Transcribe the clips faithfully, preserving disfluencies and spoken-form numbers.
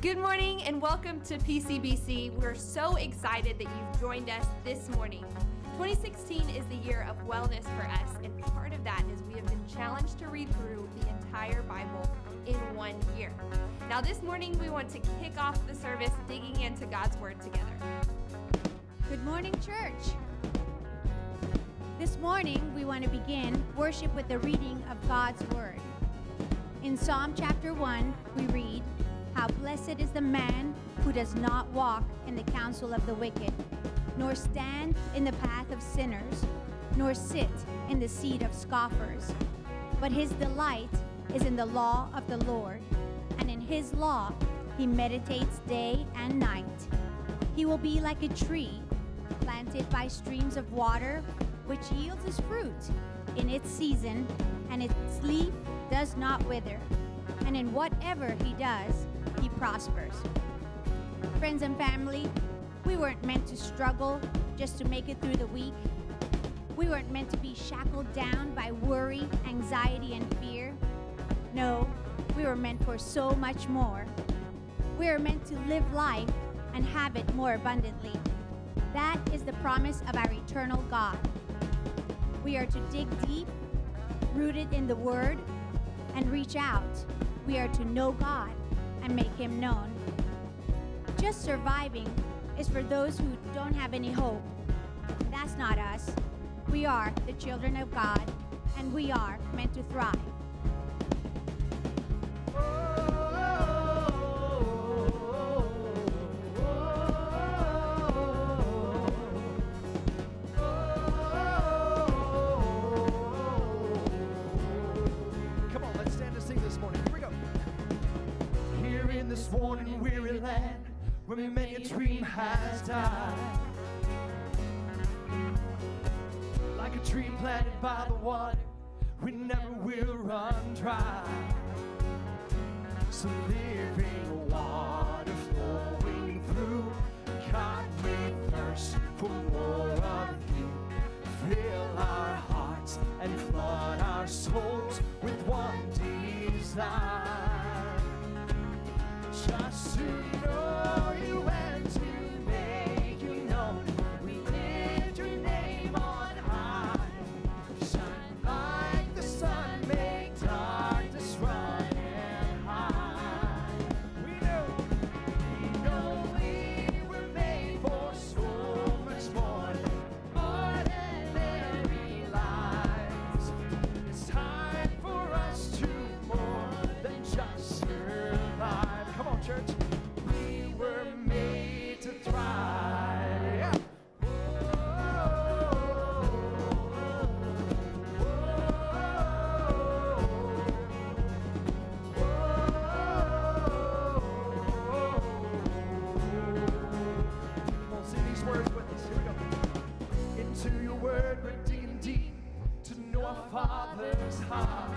Good morning and welcome to P C B C. We're so excited that you've joined us this morning. twenty sixteen is the year of wellness for us, and part of that is we have been challenged to read through the entire Bible in one year. Now this morning we want to kick off the service digging into God's Word together. Good morning, church. This morning we want to begin worship with the reading of God's Word. In Psalm chapter one, we read, "How blessed is the man who does not walk in the counsel of the wicked, nor stand in the path of sinners, nor sit in the seat of scoffers. But his delight is in the law of the Lord, and in his law he meditates day and night. He will be like a tree planted by streams of water, which yields its fruit in its season, and its leaf does not wither. And in whatever he does, he prospers." Friends and family, we weren't meant to struggle just to make it through the week. We weren't meant to be shackled down by worry, anxiety, and fear. No, we were meant for so much more. We are meant to live life and have it more abundantly. That is the promise of our eternal God. We are to dig deep, rooted in the Word, and reach out. We are to know God and make Him known. Just surviving is for those who don't have any hope. That's not us. We are the children of God, and we are meant to thrive. This morning, weary land, where many a dream has died. Like a tree planted by the water, we never will run dry. So living water flowing through, God, we thirst for more of you. Fill our hearts and flood our souls with one desire. Just to know you and to make you known, we lift your name on high. Shine like the sun, make darkness run and hide. We know, we know we were made for so much more than ordinary lives. It's time for us to more than just survive. Come on, church. We were made to thrive. Yeah. Come on, sing these words with us. Here we go. Into your word we're digging deep to know our Father's heart.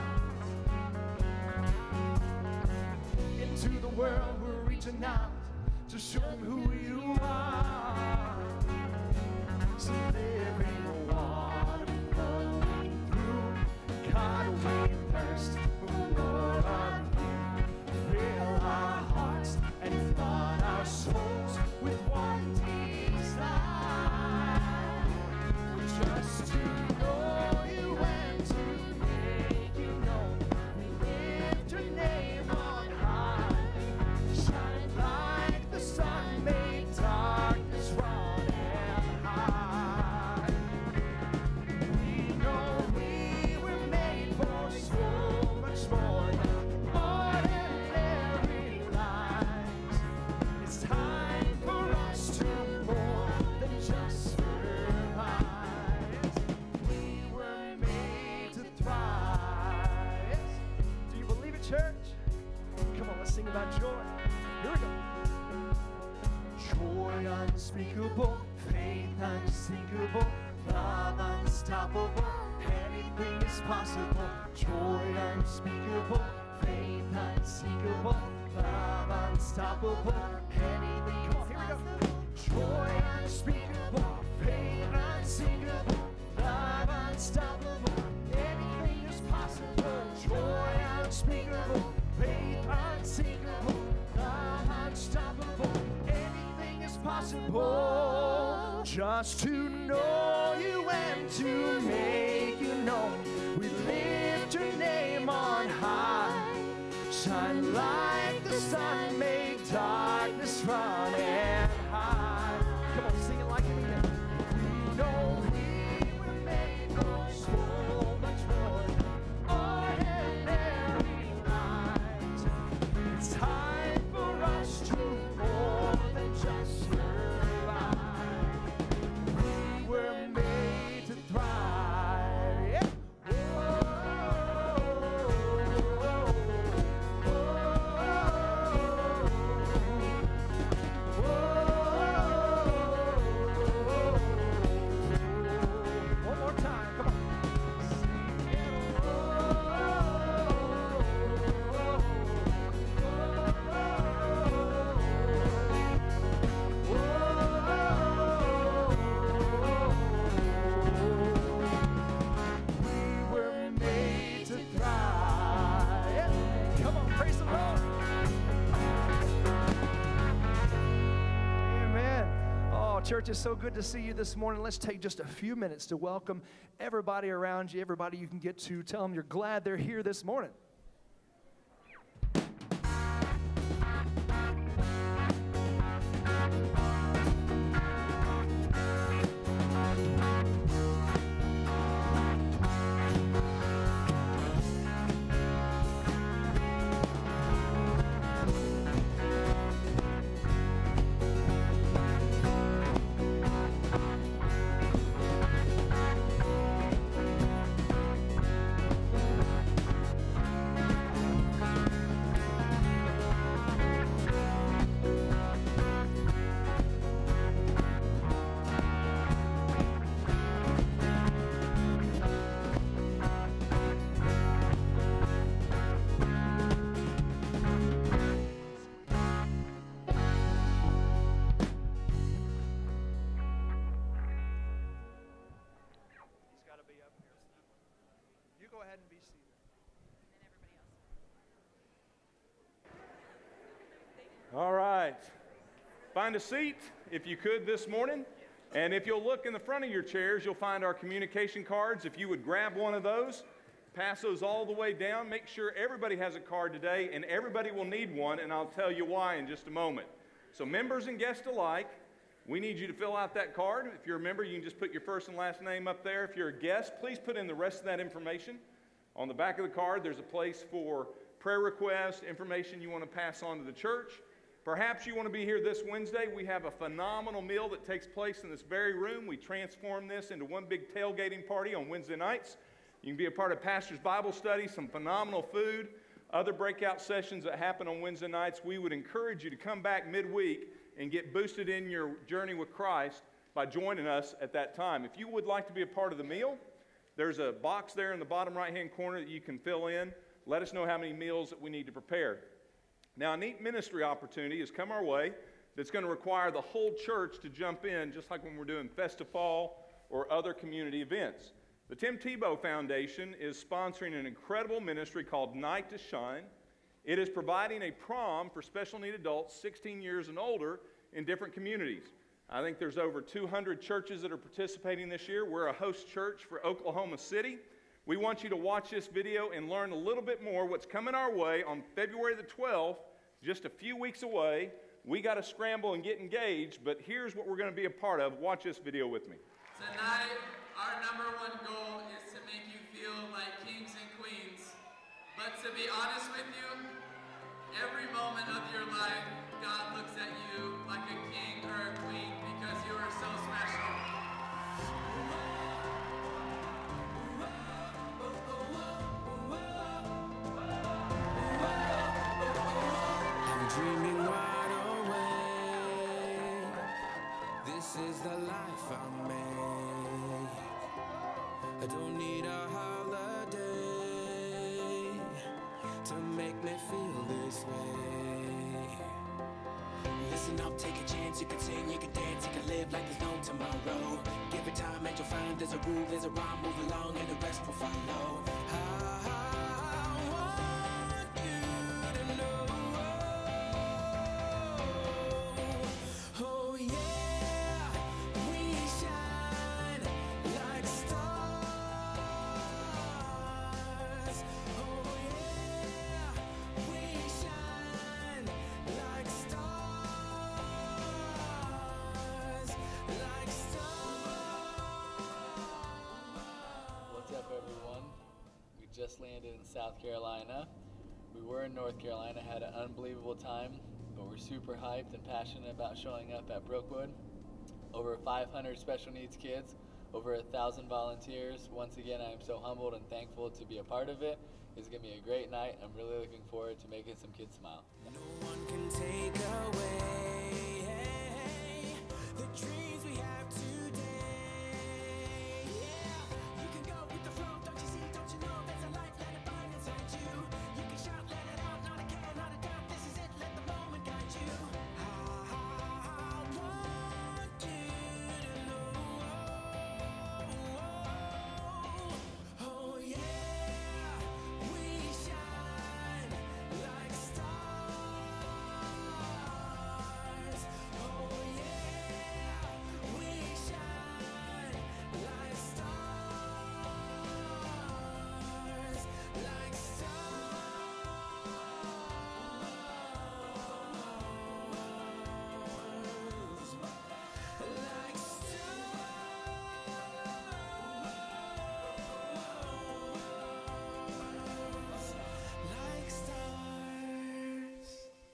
Into the world we're reaching out to show them who you are. So living water flowing through, God, we thirst for more of you. Fill our hearts and flood our souls with one desire. Just to know you and to make you known, we lift your name on high. Shine like the sun, make darkness run and hide. We know we were made for so much more than ordinary lives. It's time for us to more than just survive. We were made to thrive. Do you believe it, church? Come on, let's sing about joy. Here we go. Joy unspeakable, faith unsinkable, love unstoppable, anything is possible. Joy unspeakable, faith unsinkable, love unstoppable, anything. Come on, here we go. Joy unspeakable, faith unsinkable, love unstoppable, anything is possible. Joy unspeakable, faith unsinkable, love unstoppable. impossible. Just to know you and to make you known. We lift your name on high. Shine like the sun, make darkness run and hide. Come on, sing it like it again. We know we were made for so much more than ordinary lives. It's time for us to more than just survive. We were made to thrive. Yeah. One more time, come on. We were made to thrive. Come on, praise the Lord. Amen. Oh, church, it's so good to see you this morning. Let's take just a few minutes to welcome everybody around you, everybody you can get to. Tell them you're glad they're here this morning. He's got to be up here. You go ahead and be seated. All right. Find a seat if you could this morning. And if you'll look in the front of your chairs, you'll find our communication cards. If you would grab one of those, pass those all the way down. Make sure everybody has a card today, and everybody will need one, and I'll tell you why in just a moment. So members and guests alike, we need you to fill out that card. If you're a member, you can just put your first and last name up there. If you're a guest, please put in the rest of that information. On the back of the card, there's a place for prayer requests, information you want to pass on to the church. Perhaps you want to be here this Wednesday. We have a phenomenal meal that takes place in this very room. We transform this into one big tailgating party on Wednesday nights. You can be a part of Pastor's Bible study, some phenomenal food, other breakout sessions that happen on Wednesday nights. We would encourage you to come back midweek and get boosted in your journey with Christ by joining us at that time. If you would like to be a part of the meal, there's a box there in the bottom right-hand corner that you can fill in. Let us know how many meals that we need to prepare. Now, a neat ministry opportunity has come our way that's going to require the whole church to jump in, just like when we're doing Festifall or other community events. The Tim Tebow Foundation is sponsoring an incredible ministry called Night to Shine. It is providing a prom for special need adults sixteen years and older in different communities. I think there's over two hundred churches that are participating this year. We're a host church for Oklahoma City. We want you to watch this video and learn a little bit more what's coming our way on February the twelfth, just a few weeks away. We got to scramble and get engaged, but here's what we're going to be a part of. Watch this video with me. Tonight, our number one goal is to make you feel like kings and queens. But to be honest with you, every moment of your life, God looks at you like a king or a queen because you are so special. I'm dreaming wide awake. This is the life I make. I don't need a holiday to make me feel this way. Listen up, take a chance. You can sing, you can dance, you can live like there's no tomorrow. Give it time and you'll find there's a rule, there's a rhyme. Move along and the rest will follow. I want you to know. Oh yeah. landed in South Carolina. We were in North Carolina, had an unbelievable time, but we're super hyped and passionate about showing up at Brookwood. Over five hundred special needs kids, over a thousand volunteers. Once again, I am so humbled and thankful to be a part of it. It's going to be a great night. I'm really looking forward to making some kids smile. No one can take away the dreams we have today. Yeah, you can go with the flow, don't you see, don't you know there's a life, let it burn inside you. You can shout, let it out, not a care, not a doubt, this is it, let the moment guide you. I, I want you to know, oh, oh yeah, we shine like stars. Oh yeah, we shine like stars, like stars, like stars, like stars.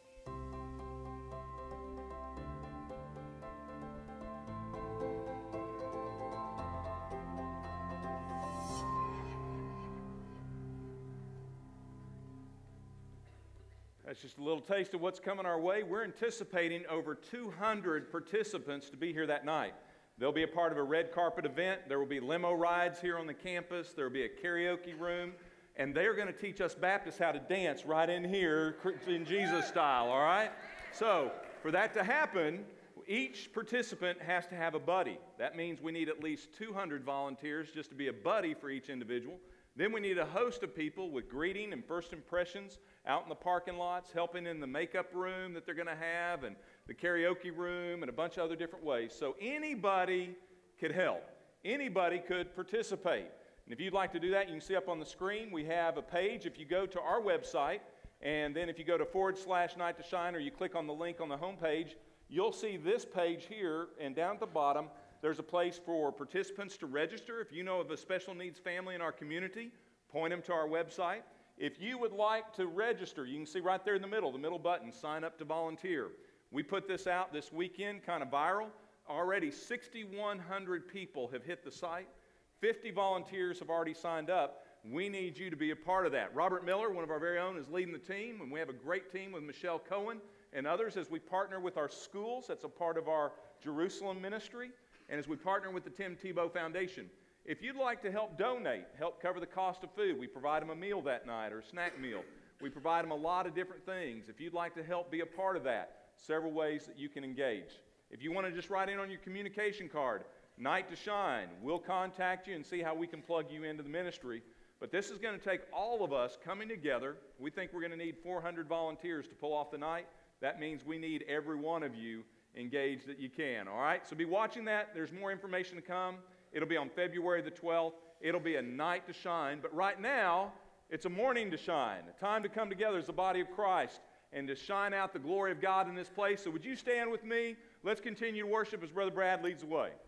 That's just a little taste of what's coming our way. We're anticipating over two hundred participants to be here that night. They'll be a part of a red carpet event. There will be limo rides here on the campus. There will be a karaoke room. And they are going to teach us Baptists how to dance right in here in Jesus style, all right? So for that to happen, each participant has to have a buddy. That means we need at least two hundred volunteers just to be a buddy for each individual. Then we need a host of people with greeting and first impressions out in the parking lots, helping in the makeup room that they're going to have, and the karaoke room, and a bunch of other different ways. So anybody could help. Anybody could participate. And if you'd like to do that, you can see up on the screen, we have a page. If you go to our website, and then if you go to forward slash Night to Shine, or you click on the link on the home page, you'll see this page here, and down at the bottom, there's a place for participants to register. If you know of a special needs family in our community, point them to our website. If you would like to register, you can see right there in the middle, the middle button, sign up to volunteer. We put this out this weekend, kind of viral. Already sixty-one hundred people have hit the site. fifty volunteers have already signed up. We need you to be a part of that. Robert Miller, one of our very own, is leading the team, and we have a great team with Michelle Cohen and others as we partner with our schools. That's a part of our Jerusalem ministry. And as we partner with the Tim Tebow Foundation. If you'd like to help donate, help cover the cost of food, we provide them a meal that night or a snack meal. We provide them a lot of different things. If you'd like to help be a part of that, several ways that you can engage. If you want to just write in on your communication card, Night to Shine, we'll contact you and see how we can plug you into the ministry. But this is going to take all of us coming together. We think we're going to need four hundred volunteers to pull off the night. That means we need every one of you engaged that you can, all right? So be watching that. There's more information to come. It'll be on February the twelfth. It'll be a night to shine. But right now, it's a morning to shine, a time to come together as the body of Christ and to shine out the glory of God in this place. So would you stand with me? Let's continue to worship as Brother Brad leads the way.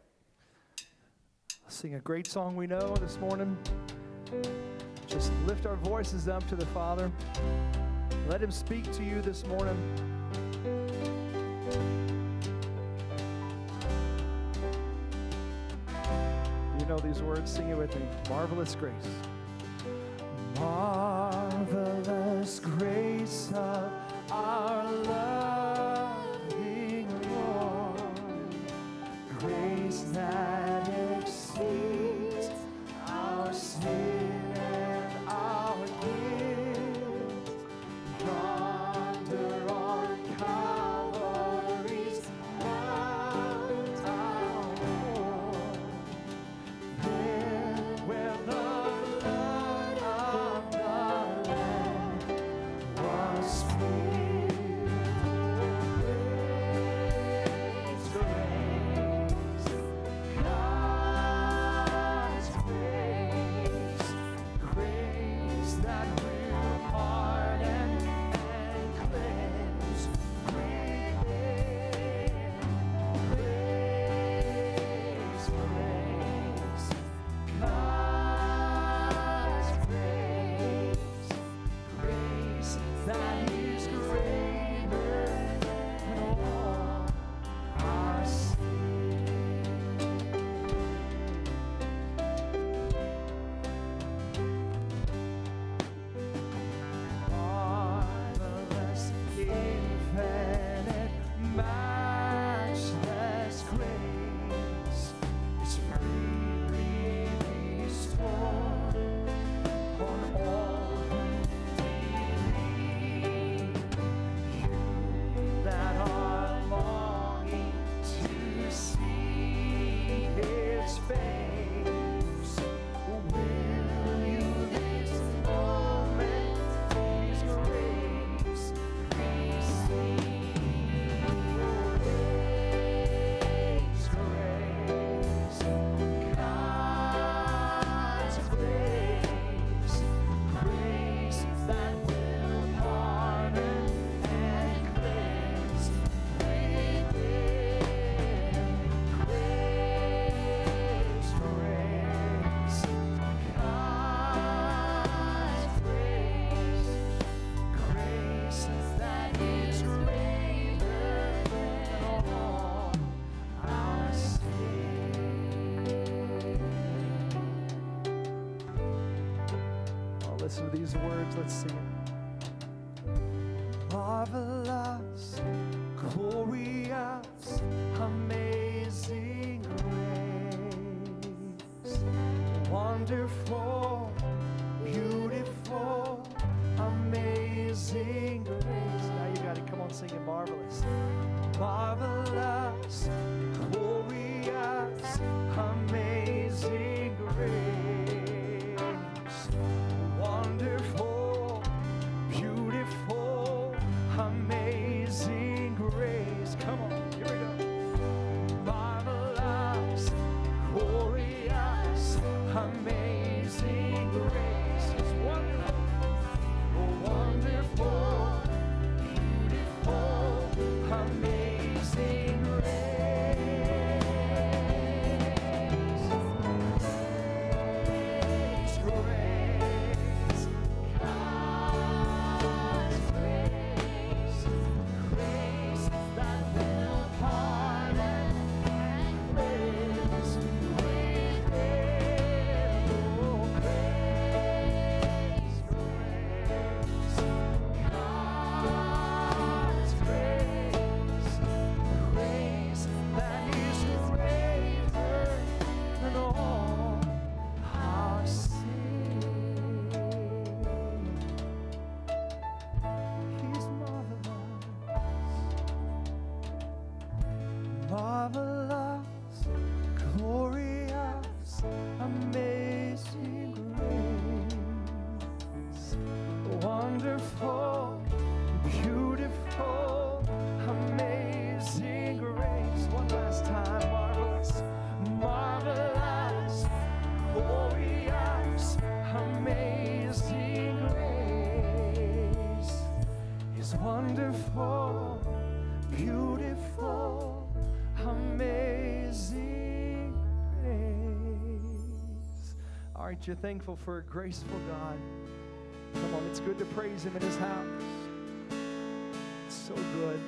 Sing a great song we know this morning. Just lift our voices up to the Father. Let Him speak to you this morning. You know these words, sing it with me. Marvelous grace. Marvelous grace of our loving Lord, grace that exceeds our sin and our guilt. Yonder on Calvary's mount our Lord, there where the blood of the Listen to these words. Let's sing it. Marvelous, glorious, amazing grace. Wonderful, beautiful, amazing grace. Now you got it. Come on, sing it. Marvelous. Marvelous, glorious, amazing grace. Wonderful, beautiful, amazing grace. Come on, here we go. Marvelous, glorious, amazing grace. It's wonderful, wonderful, beautiful, amazing grace. Grace, grace, God's grace, grace that will pardon and cleanse. Grace, grace, oh, grace, grace, God's grace, grace that is greater than all our sin. He's marvelous, marvelous, glorious, amazing grace. Wonderful, beautiful, amazing grace. One last time. Marvelous, marvelous, glorious, amazing grace is wonderful, beautiful, amazing grace. Aren't you thankful for a graceful God? Come on, it's good to praise Him in His house. It's so good.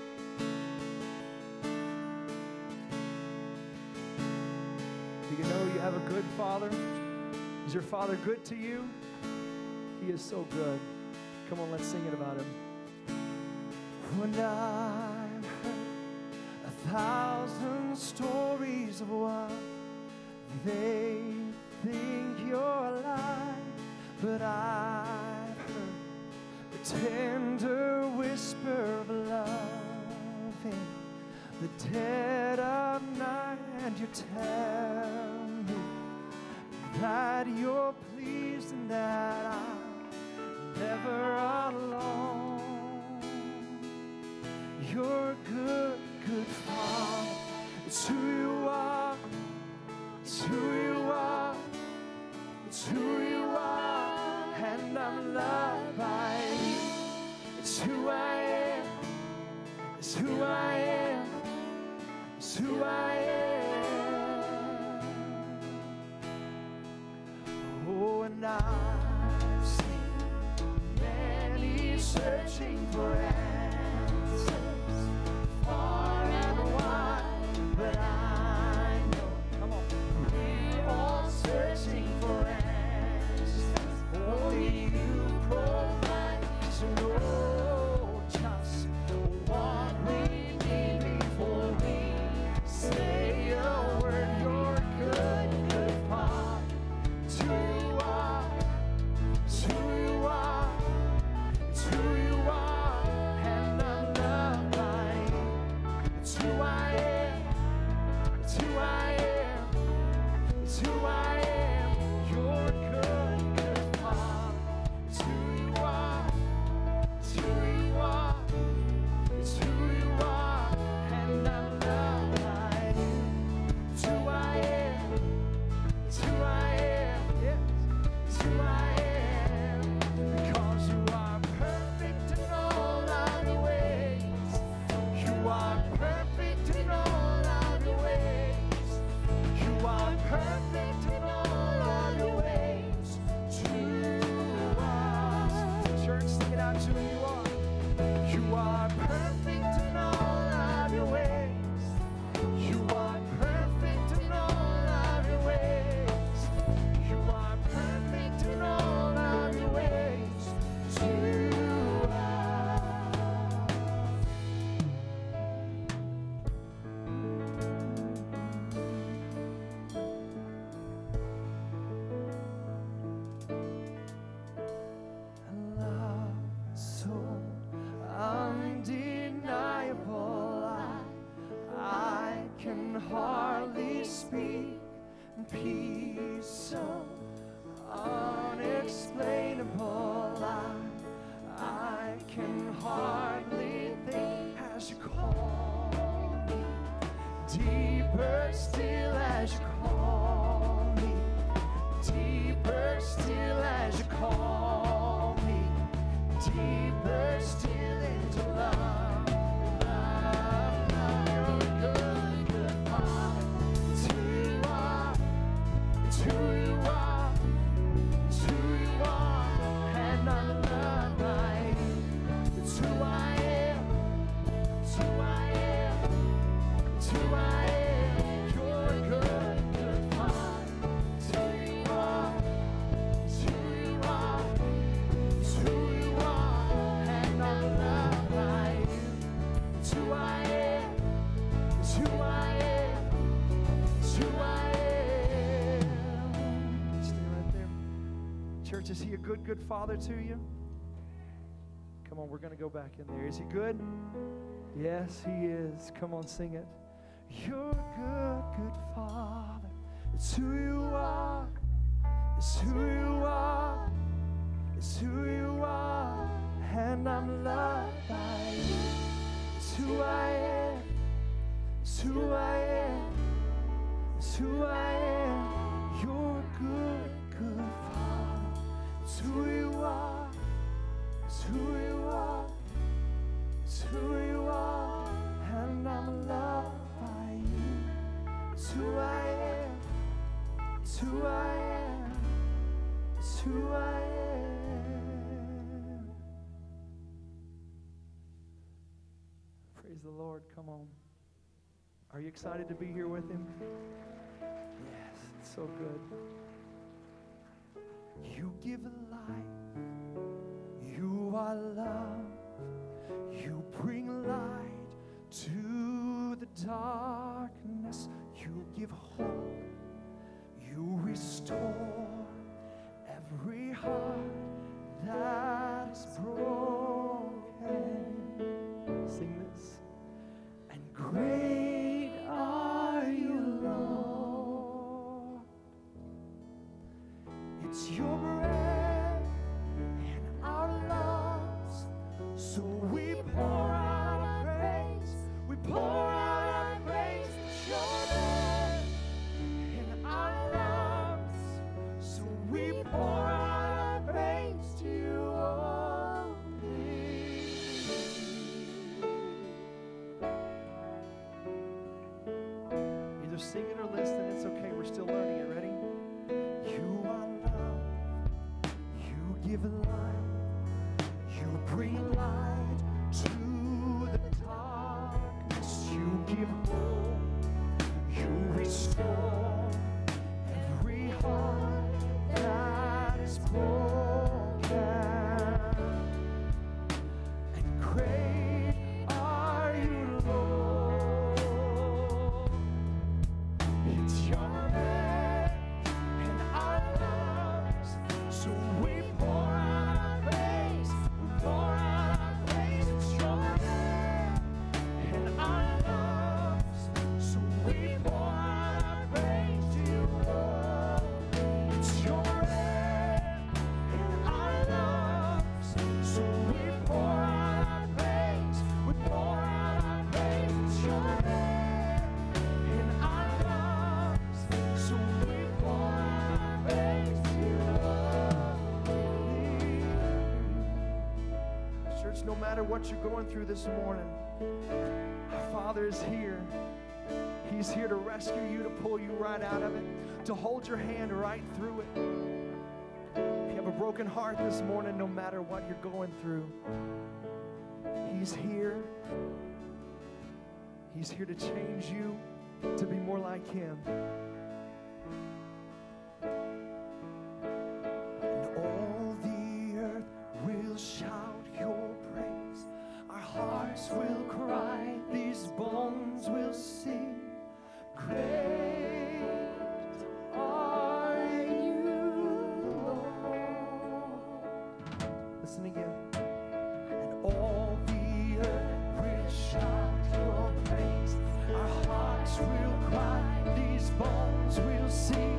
Do you know you have a good Father? Is your Father good to you? He is so good. Come on, let's sing it about Him. When I've heard a thousand stories of what they think you're like, but I've heard the tender whisper of love in the dead of night, and you tell me that you're pleased and that I'm never alone. You're a good, good Father. It's who you are. It's who you are. It's who you are. And I'm loved by you. It's who I am. It's who I am. It's who I am. Oh, and I've seen many searching for answers far and wide, but I know, come on, we're all searching for answers. Only you provide to know just what we need before we say a word. You're good, good Father. It's who you are. It's who you are. It's who you are. And I'm loved by you. It's who I am. It's who I am. It's who I am. You're good, good Father. It's who you are. It's who you are. It's who you are. And I'm loved by you. It's who I am. It's who I am. Yes. It's who I am. Because you are perfect in all thy ways. You are perfect in can hardly speak. Peace so unexplainable. I, I can hardly think as you call me. Deeper still as you call me. Deeper still as you call me. Deeper still into love. Love, love, you're a good, good Father. It's who you are. It's who you are. It's who you are. And I'm loved by you. It's who I am. It's who I am. It's who I am. You're a good, good Father. It's who you are. It's who you are. It's who you are. And I'm loved by you. It's who I am. It's who I am. It's who I am. Stay right there. Church, is he a good, good Father to you? Come on, we're going to go back in there. Is he good? Yes, he is. Come on, sing it. You're a good, good Father. It's who you are. It's who you are. It's who you are. And I'm loved by you. It's who I am. It's who I am. It's who I am. You're a good, good Father. It's who you are. It's who you are. It's who you are. And I'm loved by you. It's who I am. It's who I am. It's who I am. Praise the Lord. Come on. Are you excited to be here with him? Yes, it's so good. You give life. You are love. You bring light to the darkness. You give hope. You restore every heart that is broken. Sing this. And great are you, Lord. It's your breath in our lungs, so we pour out our praise. We pour out our praise. It's your breath in our lungs, so we pour out our praise to you only. Either sing it or listen. It's okay. We're still learning it. Ready? You are love. You give light. You bring light to the darkness. You give hope. You restore every heart that is broken. And great are you, Lord. It's your name in our lives, so we pour out our praise. We pour out our praise. It's your name in our lives, so we pour out our praise to you, Lord. It's your name in our lives, so we pour out our praise. We pour out our praise. It's your name in our lives, so we pour out our praise to you, Lord. Church, no matter what you're going through this morning, our Father is here. He's here to rescue you, to pull you right out of it, to hold your hand right through it. If you have a broken heart this morning, no matter what you're going through, He's here. He's here to change you to be more like Him. And all the earth will shout your praise. Our hearts will cry, these bones will sing. Great are you, Lord. Listen again. And all the earth will shout your praise. Our hearts will cry. cry, these bones will sing.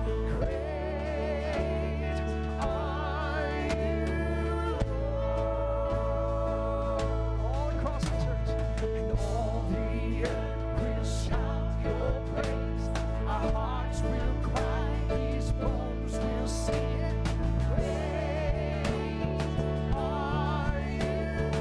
Great are you, Lord. All across the church, and all the earth will shout your praise. Our hearts will cry, these bones will sing. Great are you,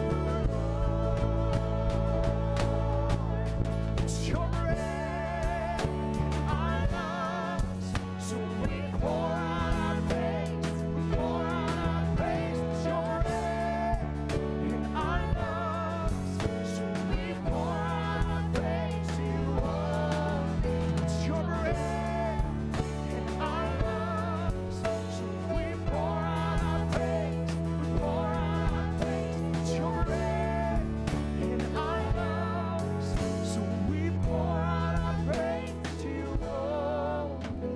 Lord. It's your breath in our lungs, so we pour out our praise, we pour out our praise. It's your breath in our lungs, so we pour out our praise to you only. It's your breath in our lungs, so we pour out our praise, we pour out our praise. It's your breath in our lungs, so we pour out our praise to you only.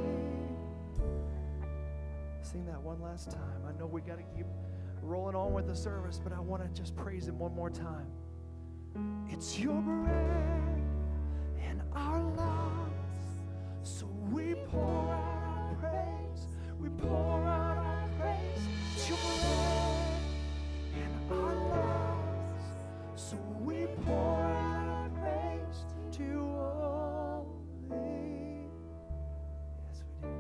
Sing that one last time. I know we got to keep rolling on with the service, but I want to just praise him one more time. It's your breath in our lungs, so we pour out our praise. We pour out our praise. It's your breath in our lungs, so we pour out our praise to you only. Yes, we do.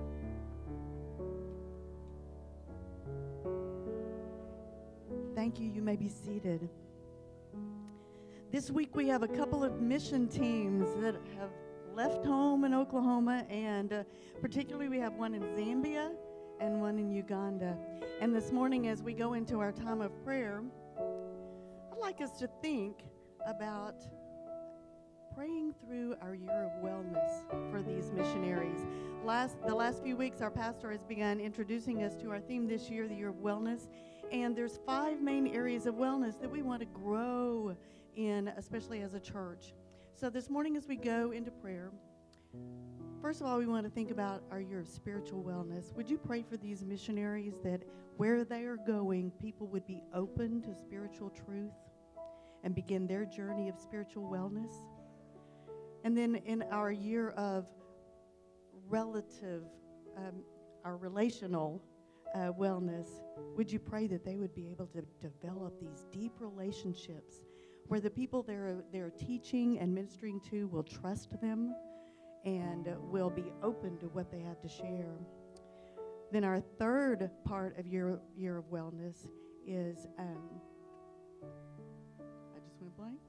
Thank you. You may be seated. This week we have a couple of mission teams that have left home in Oklahoma, and uh, particularly we have one in Zambia and one in Uganda. And this morning as we go into our time of prayer, I'd like us to think about praying through our year of wellness for these missionaries. Last, the last few weeks, our pastor has begun introducing us to our theme this year, the year of wellness. And there's five main areas of wellness that we want to grow in, especially as a church. So this morning as we go into prayer, first of all, we want to think about our year of spiritual wellness. Would you pray for these missionaries that where they are going, people would be open to spiritual truth and begin their journey of spiritual wellness? And then in our year of relative, um, our relational uh, wellness, would you pray that they would be able to develop these deep relationships where the people they're, they're teaching and ministering to will trust them and uh, will be open to what they have to share? Then our third part of year, year of wellness is, um, I just went blank.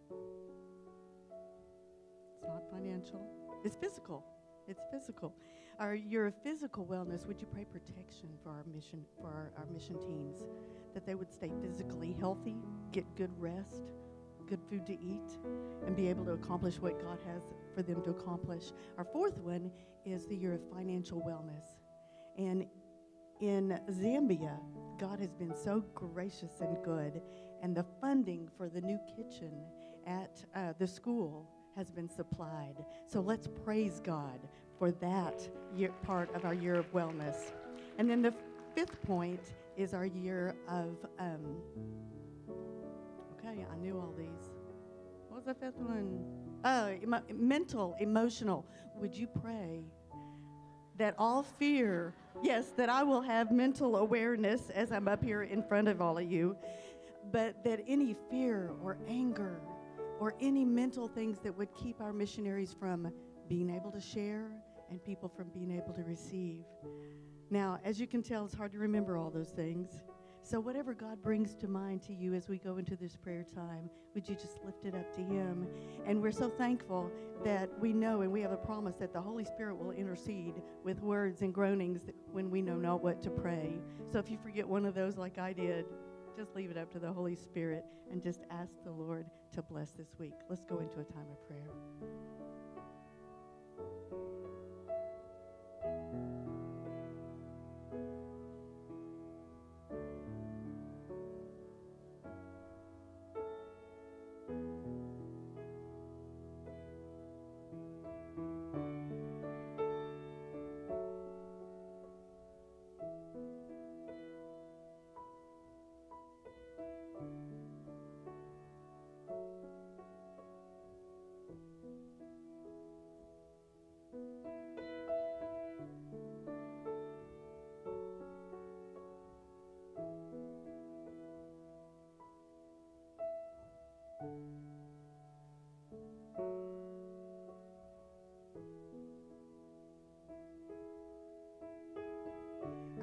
It's not financial. It's physical. It's physical. Our year of physical wellness, would you pray protection for our mission, for our, our mission teams, that they would stay physically healthy, get good rest, good food to eat, and be able to accomplish what God has for them to accomplish. Our fourth one is the year of financial wellness. And in Zambia, God has been so gracious and good, and the funding for the new kitchen at uh, the school has been supplied. So let's praise God for that year, part of our year of wellness. And then the fifth point is our year of, um, okay, I knew all these. What was the fifth one? Oh, emo- mental, emotional. Would you pray that all fear, yes, that I will have mental awareness as I'm up here in front of all of you, but that any fear or anger or any mental things that would keep our missionaries from being able to share and people from being able to receive. Now, as you can tell, it's hard to remember all those things. So whatever God brings to mind to you as we go into this prayer time, would you just lift it up to him? And we're so thankful that we know and we have a promise that the Holy Spirit will intercede with words and groanings when we know not what to pray. So if you forget one of those like I did, just leave it up to the Holy Spirit and just ask the Lord to bless this week. Let's go into a time of prayer.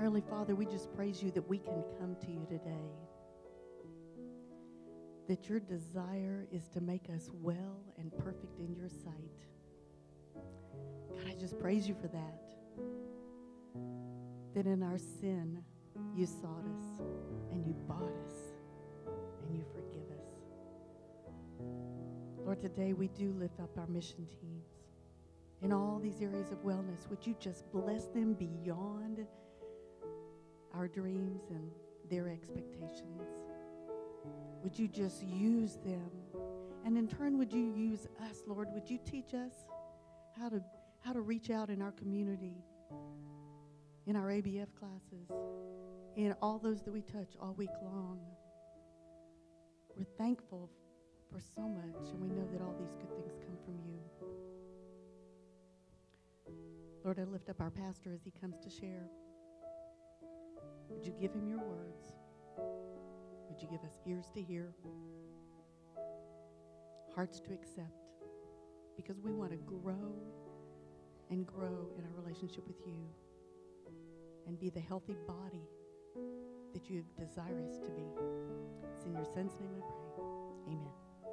Heavenly Father, we just praise you that we can come to you today. That your desire is to make us well and perfect in your sight. God, I just praise you for that. That in our sin, you sought us and you bought us and you forgive us. Lord, today we do lift up our mission teams in all these areas of wellness. Would you just bless them beyond our dreams and their expectations? Would you just use them? And in turn, would you use us, Lord? Would you teach us how to, how to reach out in our community, in our A B F classes, in all those that we touch all week long? We're thankful for so much, and we know that all these good things come from you. Lord, I lift up our pastor as he comes to share. Would you give him your words? Would you give us ears to hear, hearts to accept, because we want to grow and grow in our relationship with you and be the healthy body that you desire us to be. It's in your son's name I pray. Amen.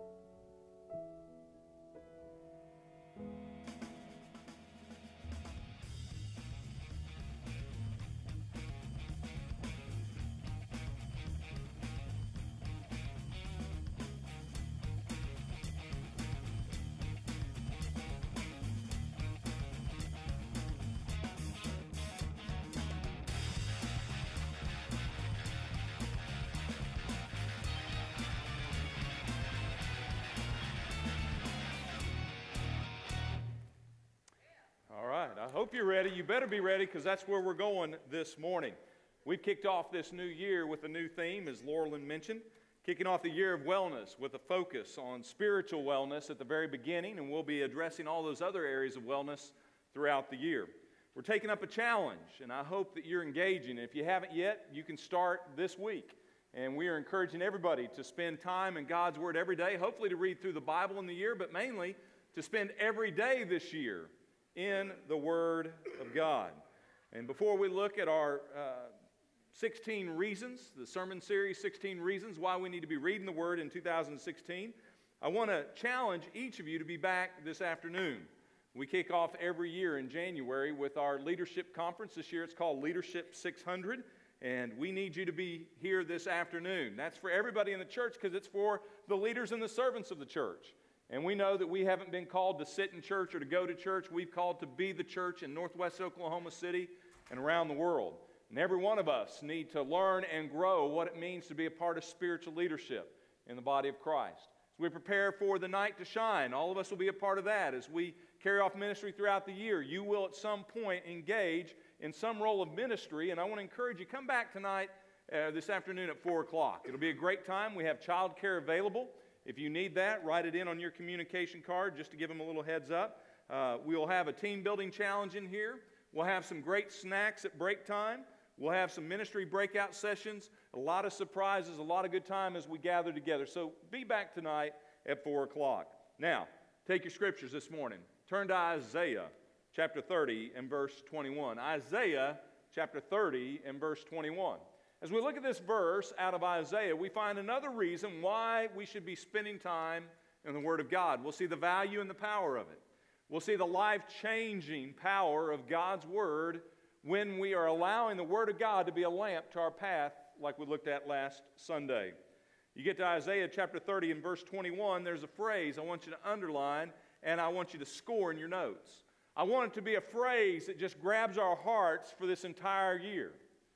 I hope you're ready. You better be ready, because that's where we're going this morning. We've kicked off this new year with a new theme, as Laurelyn mentioned, kicking off the year of wellness with a focus on spiritual wellness at the very beginning, and we'll be addressing all those other areas of wellness throughout the year. We're taking up a challenge, and I hope that you're engaging. If you haven't yet, you can start this week. And we are encouraging everybody to spend time in God's Word every day, hopefully to read through the Bible in the year, but mainly to spend every day this year in the Word of God. And before we look at our uh, sixteen reasons, the sermon series, sixteen Reasons Why We Need to Be Reading the Word in two thousand sixteen, I want to challenge each of you to be back this afternoon. We kick off every year in January with our leadership conference. This year it's called Leadership six hundred, and we need you to be here this afternoon. That's for everybody in the church, because it's for the leaders and the servants of the church. And we know that we haven't been called to sit in church or to go to church. We've called to be the church in Northwest Oklahoma City and around the world. And every one of us need to learn and grow what it means to be a part of spiritual leadership in the body of Christ. As we prepare for the night to shine, all of us will be a part of that. As we carry off ministry throughout the year, you will at some point engage in some role of ministry. And I want to encourage you, come back tonight, uh, this afternoon at four o'clock. It'll be a great time. We have childcare available. If you need that, write it in on your communication card just to give them a little heads up. Uh, we'll have a team building challenge in here. We'll have some great snacks at break time. We'll have some ministry breakout sessions, a lot of surprises, a lot of good time as we gather together. So be back tonight at four o'clock. Now, take your scriptures this morning. Turn to Isaiah chapter thirty and verse twenty-one. Isaiah chapter thirty and verse twenty-one. As we look at this verse out of Isaiah, we find another reason why we should be spending time in the Word of God. We'll see the value and the power of it. We'll see the life-changing power of God's Word when we are allowing the Word of God to be a lamp to our path, like we looked at last Sunday. You get to Isaiah chapter thirty and verse twenty-one, there's a phrase I want you to underline, and I want you to score in your notes. I want it to be a phrase that just grabs our hearts for this entire year.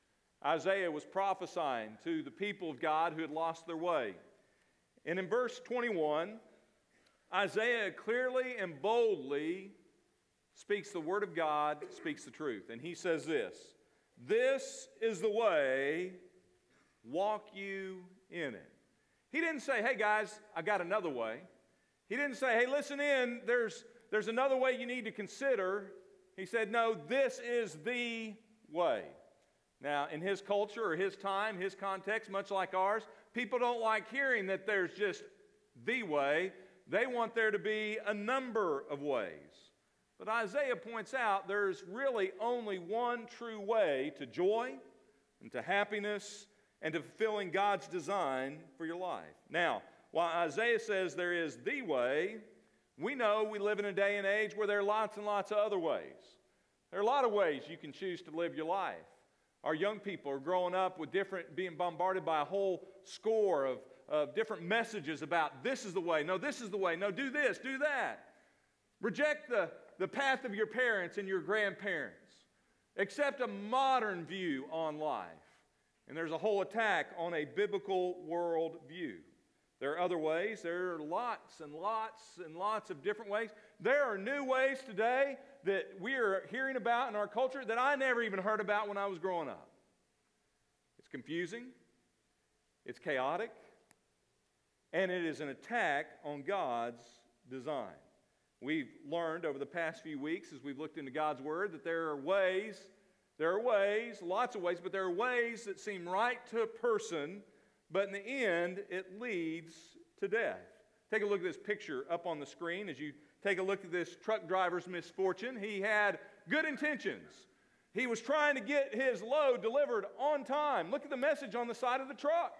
Isaiah was prophesying to the people of God who had lost their way. And in verse twenty-one, Isaiah clearly and boldly speaks the Word of God, speaks the truth. And he says this, "This is the way, walk you in it." He didn't say, "Hey guys, I got another way." He didn't say, "Hey, listen in, there's, there's another way you need to consider." He said, "No, this is the way." Now, in his culture or his time, his context, much like ours, people don't like hearing that there's just the way. They want there to be a number of ways. But Isaiah points out there's really only one true way to joy, and to happiness and to fulfilling God's design for your life. Now, while Isaiah says there is the way, we know we live in a day and age where there are lots and lots of other ways. There are a lot of ways you can choose to live your life. Our young people are growing up with different, being bombarded by a whole score of, of different messages about this is the way, no, this is the way, no, do this, do that. Reject the, the path of your parents and your grandparents. Accept a modern view on life. And there's a whole attack on a biblical world view. There are other ways. There are lots and lots and lots of different ways. There are new ways today that we are hearing about in our culture that I never even heard about when I was growing up. It's confusing. It's chaotic. And it is an attack on God's design. We've learned over the past few weeks as we've looked into God's Word that there are ways, there are ways, lots of ways, but there are ways that seem right to a person, but in the end, it leads to death. Take a look at this picture up on the screen as you take a look at this truck driver's misfortune. He had good intentions. He was trying to get his load delivered on time. Look at the message on the side of the truck.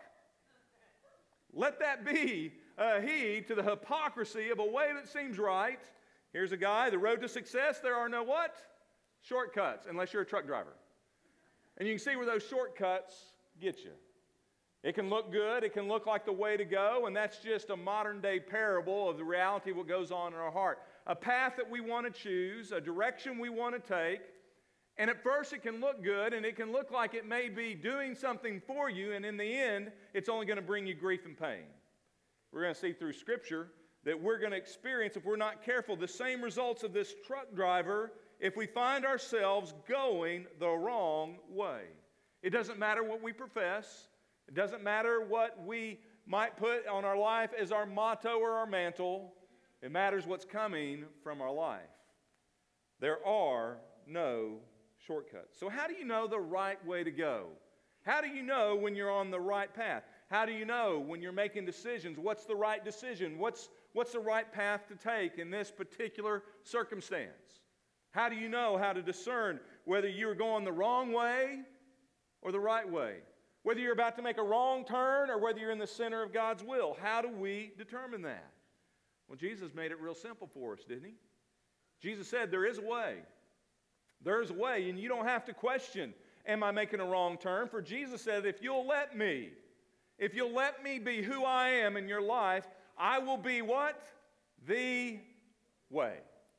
Let that be a heed to the hypocrisy of a way that seems right. Here's a guy, the road to success, there are no what? Shortcuts, unless you're a truck driver. And you can see where those shortcuts get you. It can look good, it can look like the way to go, and that's just a modern day parable of the reality of what goes on in our heart. A path that we want to choose, a direction we want to take, and at first it can look good, and it can look like it may be doing something for you, and in the end, it's only going to bring you grief and pain. We're going to see through Scripture that we're going to experience, if we're not careful, the same results of this truck driver if we find ourselves going the wrong way. It doesn't matter what we profess. It doesn't matter what we might put on our life as our motto or our mantle. It matters what's coming from our life. There are no shortcuts. So how do you know the right way to go? How do you know when you're on the right path? How do you know when you're making decisions? What's the right decision? What's, what's the right path to take in this particular circumstance? How do you know how to discern whether you're going the wrong way or the right way? Whether you're about to make a wrong turn or whether you're in the center of God's will. How do we determine that? Well, Jesus made it real simple for us, didn't he? Jesus said there is a way. There is a way, and you don't have to question, am I making a wrong turn? For Jesus said, if you'll let me, if you'll let me be who I am in your life, I will be what? The way.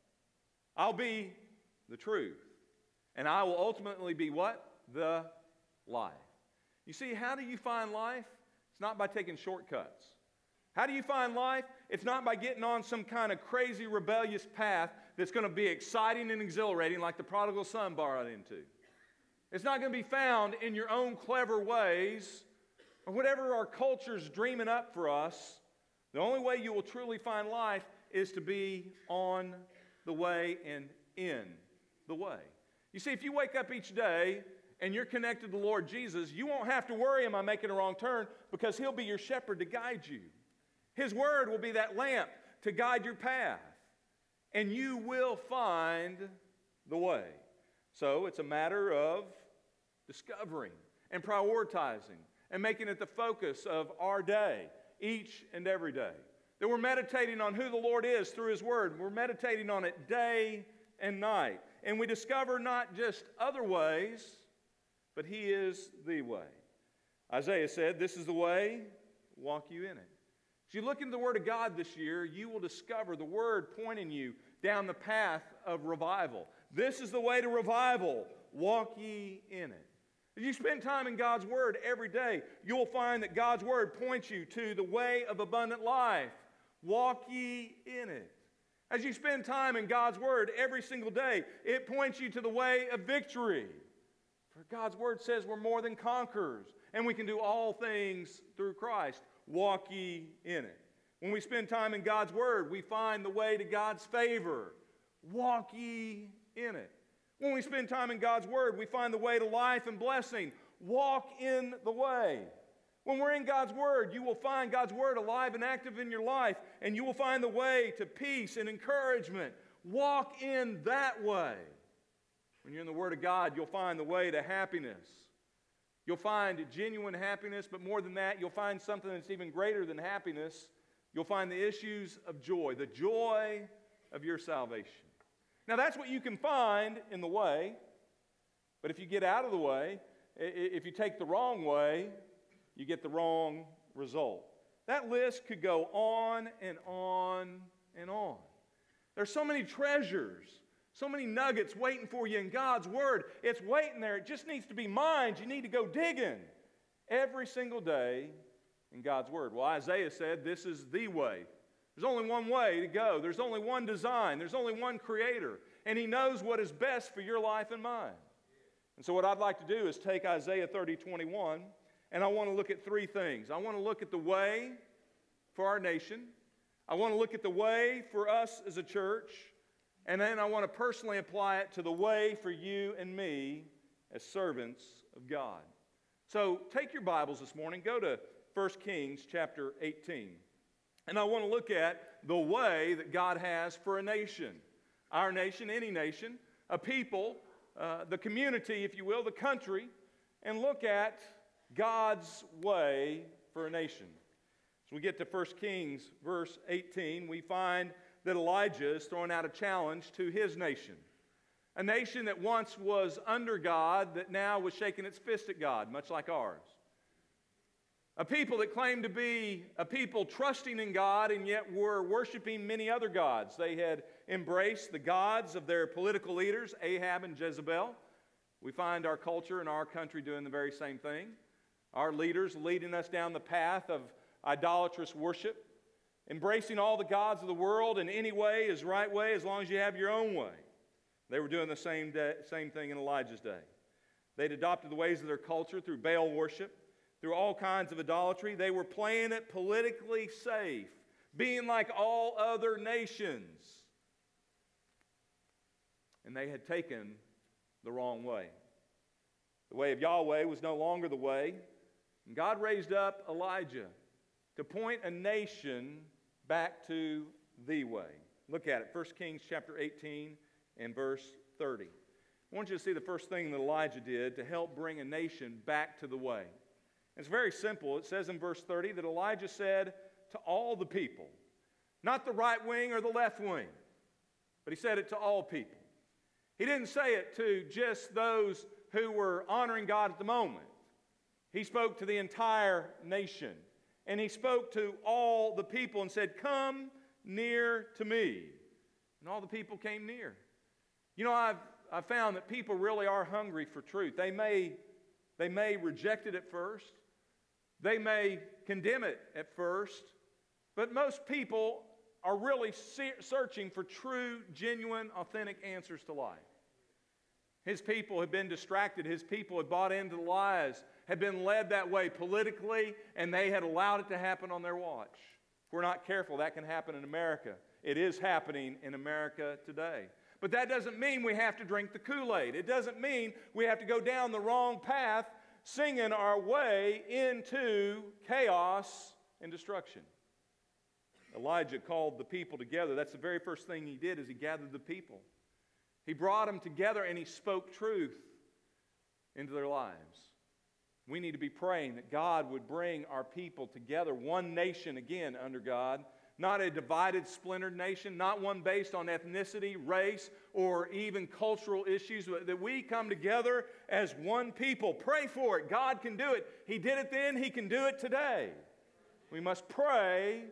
I'll be the truth. And I will ultimately be what? The life. You see, how do you find life? It's not by taking shortcuts. How do you find life? It's not by getting on some kind of crazy rebellious path that's going to be exciting and exhilarating like the prodigal son borrowed into. It's not going to be found in your own clever ways or whatever our culture's dreaming up for us. The only way you will truly find life is to be on the way and in the way. You see, if you wake up each day and you're connected to the Lord Jesus, you won't have to worry, am I making a wrong turn? Because He'll be your shepherd to guide you. His word will be that lamp to guide your path. And you will find the way. So it's a matter of discovering and prioritizing and making it the focus of our day, each and every day. That we're meditating on who the Lord is through His word. We're meditating on it day and night. And we discover not just other ways, but He is the way. Isaiah said, this is the way, walk you in it. As you look into the Word of God this year, you will discover the Word pointing you down the path of revival. This is the way to revival, walk ye in it. As you spend time in God's Word every day, you'll find that God's Word points you to the way of abundant life. Walk ye in it. As you spend time in God's Word every single day, it points you to the way of victory. For God's Word says we're more than conquerors, and we can do all things through Christ. Walk ye in it. When we spend time in God's Word, we find the way to God's favor. Walk ye in it. When we spend time in God's Word, we find the way to life and blessing. Walk in the way. When we're in God's Word, you will find God's Word alive and active in your life, and you will find the way to peace and encouragement. Walk in that way. When you're in the Word of God, you'll find the way to happiness. You'll find genuine happiness, but more than that, you'll find something that's even greater than happiness. You'll find the issues of joy, the joy of your salvation. Now, that's what you can find in the way, but if you get out of the way, if you take the wrong way, you get the wrong result. That list could go on and on and on. There's so many treasures, so many nuggets waiting for you in God's Word. It's waiting there. It just needs to be mined. You need to go digging every single day in God's Word. Well, Isaiah said this is the way. There's only one way to go. There's only one design. There's only one Creator. And He knows what is best for your life and mine. And so what I'd like to do is take Isaiah thirty, twenty-one, and I want to look at three things. I want to look at the way for our nation. I want to look at the way for us as a church. And then I want to personally apply it to the way for you and me as servants of God. So take your Bibles this morning. Go to First Kings chapter eighteen. And I want to look at the way that God has for a nation. Our nation, any nation, a people, uh, the community, if you will, the country, and look at God's way for a nation. As we get to First Kings verse eighteen, we find that Elijah is throwing out a challenge to his nation. A nation that once was under God, that now was shaking its fist at God, much like ours. A people that claimed to be a people trusting in God and yet were worshiping many other gods. They had embraced the gods of their political leaders, Ahab and Jezebel. We find our culture and our country doing the very same thing. Our leaders leading us down the path of idolatrous worship, embracing all the gods of the world in any way is right way as long as you have your own way. They were doing the same, day, same thing in Elijah's day. They'd adopted the ways of their culture through Baal worship, through all kinds of idolatry. They were playing it politically safe, being like all other nations. And they had taken the wrong way. The way of Yahweh was no longer the way. And God raised up Elijah to point a nation back to the way. Look at it, First Kings chapter eighteen and verse thirty. I want you to see the first thing that Elijah did to help bring a nation back to the way. It's very simple. It says in verse thirty that Elijah said to all the people, not the right wing or the left wing, but he said it to all people. He didn't say it to just those who were honoring God at the moment. He spoke to the entire nation. And he spoke to all the people and said, come near to me. And all the people came near. You know, I've, I've found that people really are hungry for truth. They may, they may reject it at first. They may condemn it at first. But most people are really se- searching for true, genuine, authentic answers to life. His people have been distracted. His people have bought into the lies, have been led that way politically, and they had allowed it to happen on their watch. If we're not careful, that can happen in America. It is happening in America today. But that doesn't mean we have to drink the Kool-Aid. It doesn't mean we have to go down the wrong path, singing our way into chaos and destruction. Elijah called the people together. That's the very first thing he did, is he gathered the people. He brought them together and he spoke truth into their lives. We need to be praying that God would bring our people together, one nation again under God, not a divided, splintered nation, not one based on ethnicity, race, or even cultural issues, but that we come together as one people. Pray for it. God can do it. He did it then. He can do it today. We must pray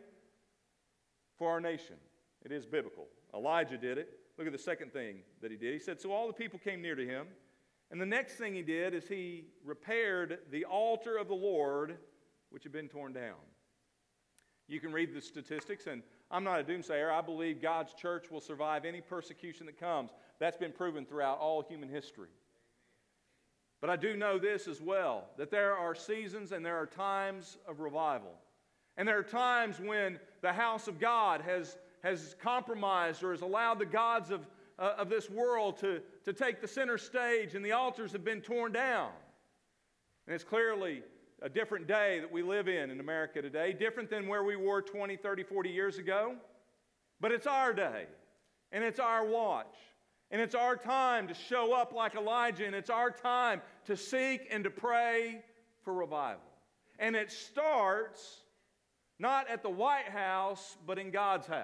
for our nation. It is biblical. Elijah did it. Look at the second thing that he did. He said, so all the people came near to him. And the next thing he did is he repaired the altar of the Lord, which had been torn down. You can read the statistics, and I'm not a doomsayer. I believe God's church will survive any persecution that comes. That's been proven throughout all human history. But I do know this as well, that there are seasons and there are times of revival. And there are times when the house of God has has compromised or has allowed the gods of, uh, of this world to, to take the center stage, and the altars have been torn down. And it's clearly a different day that we live in in America today, different than where we were twenty, thirty, forty years ago. But it's our day, and it's our watch. And it's our time to show up like Elijah, and it's our time to seek and to pray for revival. And it starts not at the White House, but in God's house.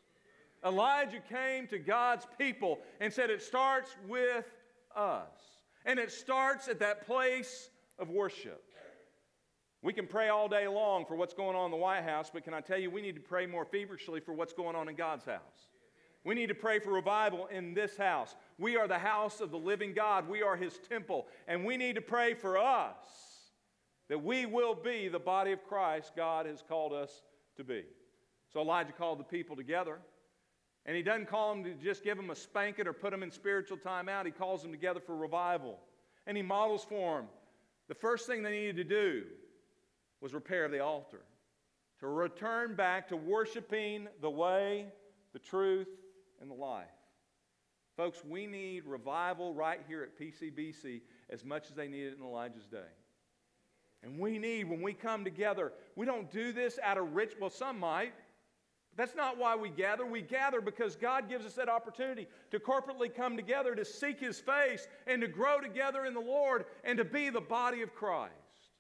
Elijah came to God's people and said it starts with us. And it starts at that place of worship. We can pray all day long for what's going on in the White House, but can I tell you, we need to pray more feverishly for what's going on in God's house. We need to pray for revival in this house. We are the house of the living God. We are His temple. And we need to pray for us that we will be the body of Christ God has called us to be. So Elijah called the people together. And he doesn't call them to just give them a spanking or put them in spiritual timeout. He calls them together for revival. And he models for them. The first thing they needed to do was repair the altar. To return back to worshiping the way, the truth, and the life. Folks, we need revival right here at P C B C as much as they needed it in Elijah's day. And we need, when we come together, we don't do this out of rich, well, some might. But that's not why we gather. We gather because God gives us that opportunity to corporately come together, to seek His face, and to grow together in the Lord, and to be the body of Christ.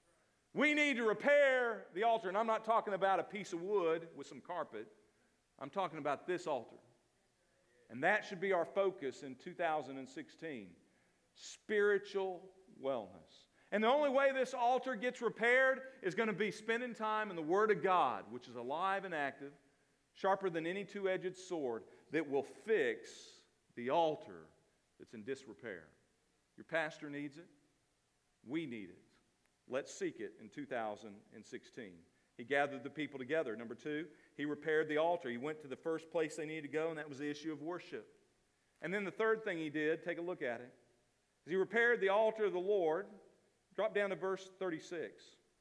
We need to repair the altar. And I'm not talking about a piece of wood with some carpet. I'm talking about this altar. And that should be our focus in two thousand sixteen. Spiritual wellness. And the only way this altar gets repaired is going to be spending time in the Word of God, which is alive and active, sharper than any two-edged sword, that will fix the altar that's in disrepair. Your pastor needs it. We need it. Let's seek it in two thousand sixteen. He gathered the people together. Number two, he repaired the altar. He went to the first place they needed to go, and that was the issue of worship. And then the third thing he did, take a look at it, is he repaired the altar of the Lord. Drop down to verse thirty-six.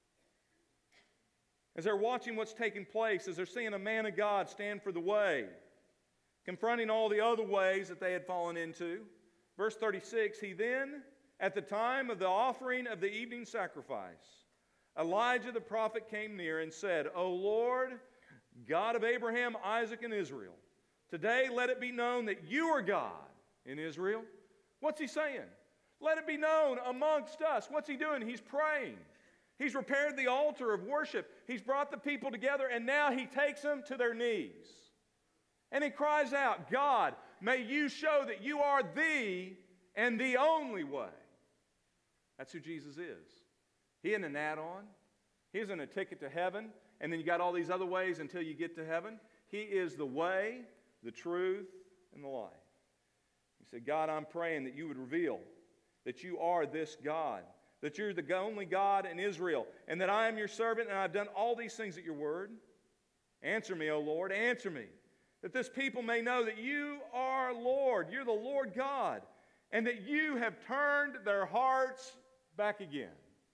As they're watching what's taking place, as they're seeing a man of God stand for the way, confronting all the other ways that they had fallen into, verse thirty-six, he then, at the time of the offering of the evening sacrifice, Elijah the prophet came near and said, O Lord, God of Abraham, Isaac, and Israel, today let it be known that you are God in Israel. What's he saying? Let it be known amongst us. What's he doing? He's praying. He's repaired the altar of worship. He's brought the people together, and now he takes them to their knees. And he cries out, God, may you show that you are the and the only way. That's who Jesus is. He isn't an add-on. He isn't a ticket to heaven, and then you got all these other ways until you get to heaven. He is the way, the truth, and the life. He said, God, I'm praying that you would reveal that you are this God, that you're the only God in Israel, and that I am your servant, and I've done all these things at your word. Answer me, O Lord, answer me, that this people may know that you are Lord, you're the Lord God, and that you have turned their hearts back again.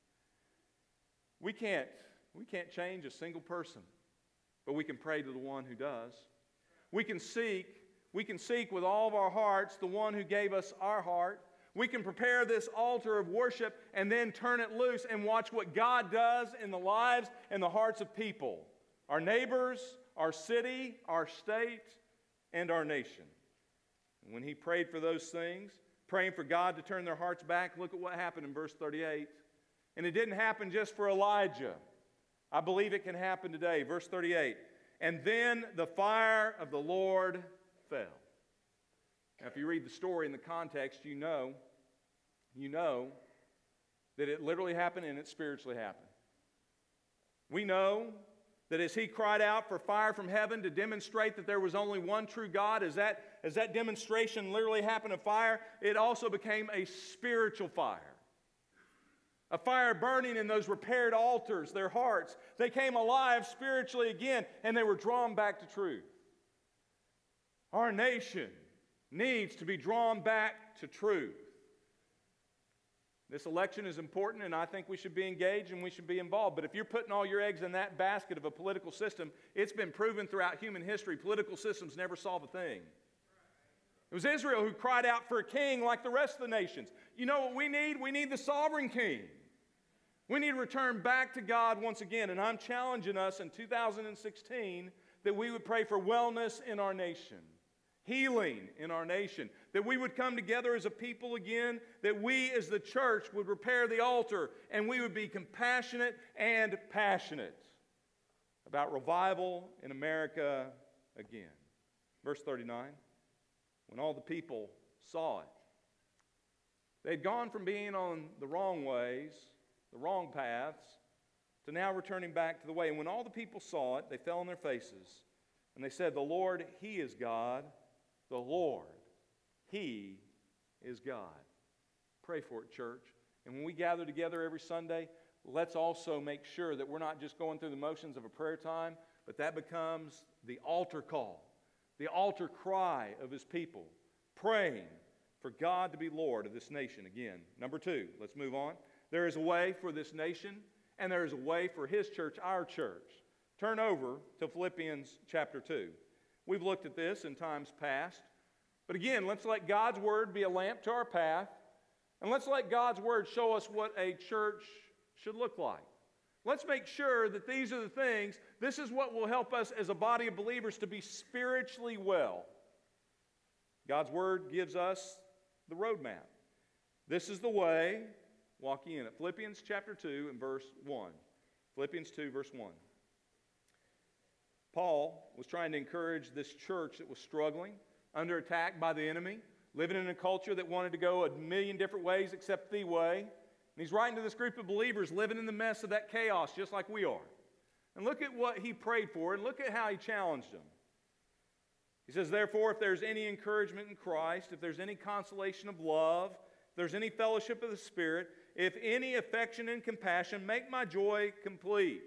We can't, we can't change a single person, but we can pray to the one who does. We can seek, we can seek with all of our hearts the one who gave us our heart. We can prepare this altar of worship and then turn it loose and watch what God does in the lives and the hearts of people. Our neighbors, our city, our state, and our nation. And when he prayed for those things, praying for God to turn their hearts back, look at what happened in verse thirty-eight. And it didn't happen just for Elijah. I believe it can happen today. Verse thirty-eight. And then the fire of the Lord fell. Now, if you read the story in the context, you know, you know that it literally happened and it spiritually happened. We know that as he cried out for fire from heaven to demonstrate that there was only one true God, as that, as that demonstration literally happened of fire, it also became a spiritual fire. A fire burning in those repaired altars, their hearts. They came alive spiritually again, and they were drawn back to truth. Our nation needs to be drawn back to truth. This election is important, and I think we should be engaged and we should be involved. But if you're putting all your eggs in that basket of a political system, it's been proven throughout human history, political systems never solve a thing. It was Israel who cried out for a king like the rest of the nations. You know what we need? We need the sovereign king. We need to return back to God once again. And I'm challenging us in two thousand sixteen that we would pray for wellness in our nation. Healing in our nation. that we would come together as a people again, that we as the church would repair the altar, and we would be compassionate and passionate about revival in America again. Verse thirty-nine, when all the people saw it, they'd gone from being on the wrong ways, the wrong paths, to now returning back to the way. And when all the people saw it, they fell on their faces, and they said, "The Lord, He is God. The Lord, He is God." Pray for it, church. And when we gather together every Sunday, let's also make sure that we're not just going through the motions of a prayer time, but that becomes the altar call, the altar cry of His people, praying for God to be Lord of this nation again. Number two, let's move on. There is a way for this nation, and there is a way for His church, our church. Turn over to Philippians chapter two. We've looked at this in times past. But again, let's let God's Word be a lamp to our path, and let's let God's Word show us what a church should look like. Let's make sure that these are the things, this is what will help us as a body of believers to be spiritually well. God's Word gives us the roadmap. This is the way, walk in it. Philippians chapter two and verse one. Philippians two, verse one. Paul was trying to encourage this church that was struggling, under attack by the enemy, living in a culture that wanted to go a million different ways except the way. And he's writing to this group of believers living in the mess of that chaos just like we are. And look at what he prayed for, and look at how he challenged them. He says, "Therefore, if there's any encouragement in Christ, if there's any consolation of love, if there's any fellowship of the Spirit, if any affection and compassion, make my joy complete."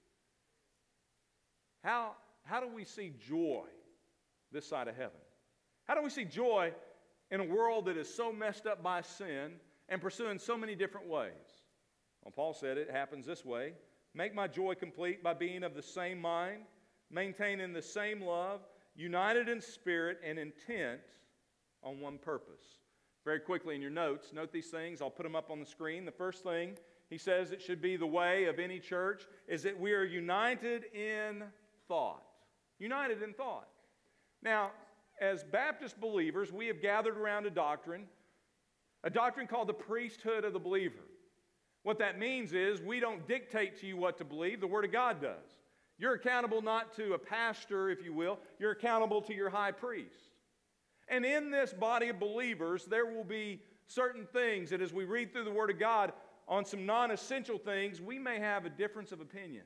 How, how do we see joy this side of heaven? How do we see joy in a world that is so messed up by sin and pursuing so many different ways? Well, Paul said it happens this way. Make my joy complete by being of the same mind, maintaining the same love, united in spirit and intent on one purpose. Very quickly in your notes, note these things. I'll put them up on the screen. The first thing he says it should be the way of any church is that we are united in thought. United in thought. Now, as Baptist believers, we have gathered around a doctrine, a doctrine called the priesthood of the believer. What that means is we don't dictate to you what to believe, the Word of God does. You're accountable not to a pastor, if you will, you're accountable to your high priest. And in this body of believers, there will be certain things that as we read through the Word of God on some non-essential things, we may have a difference of opinion.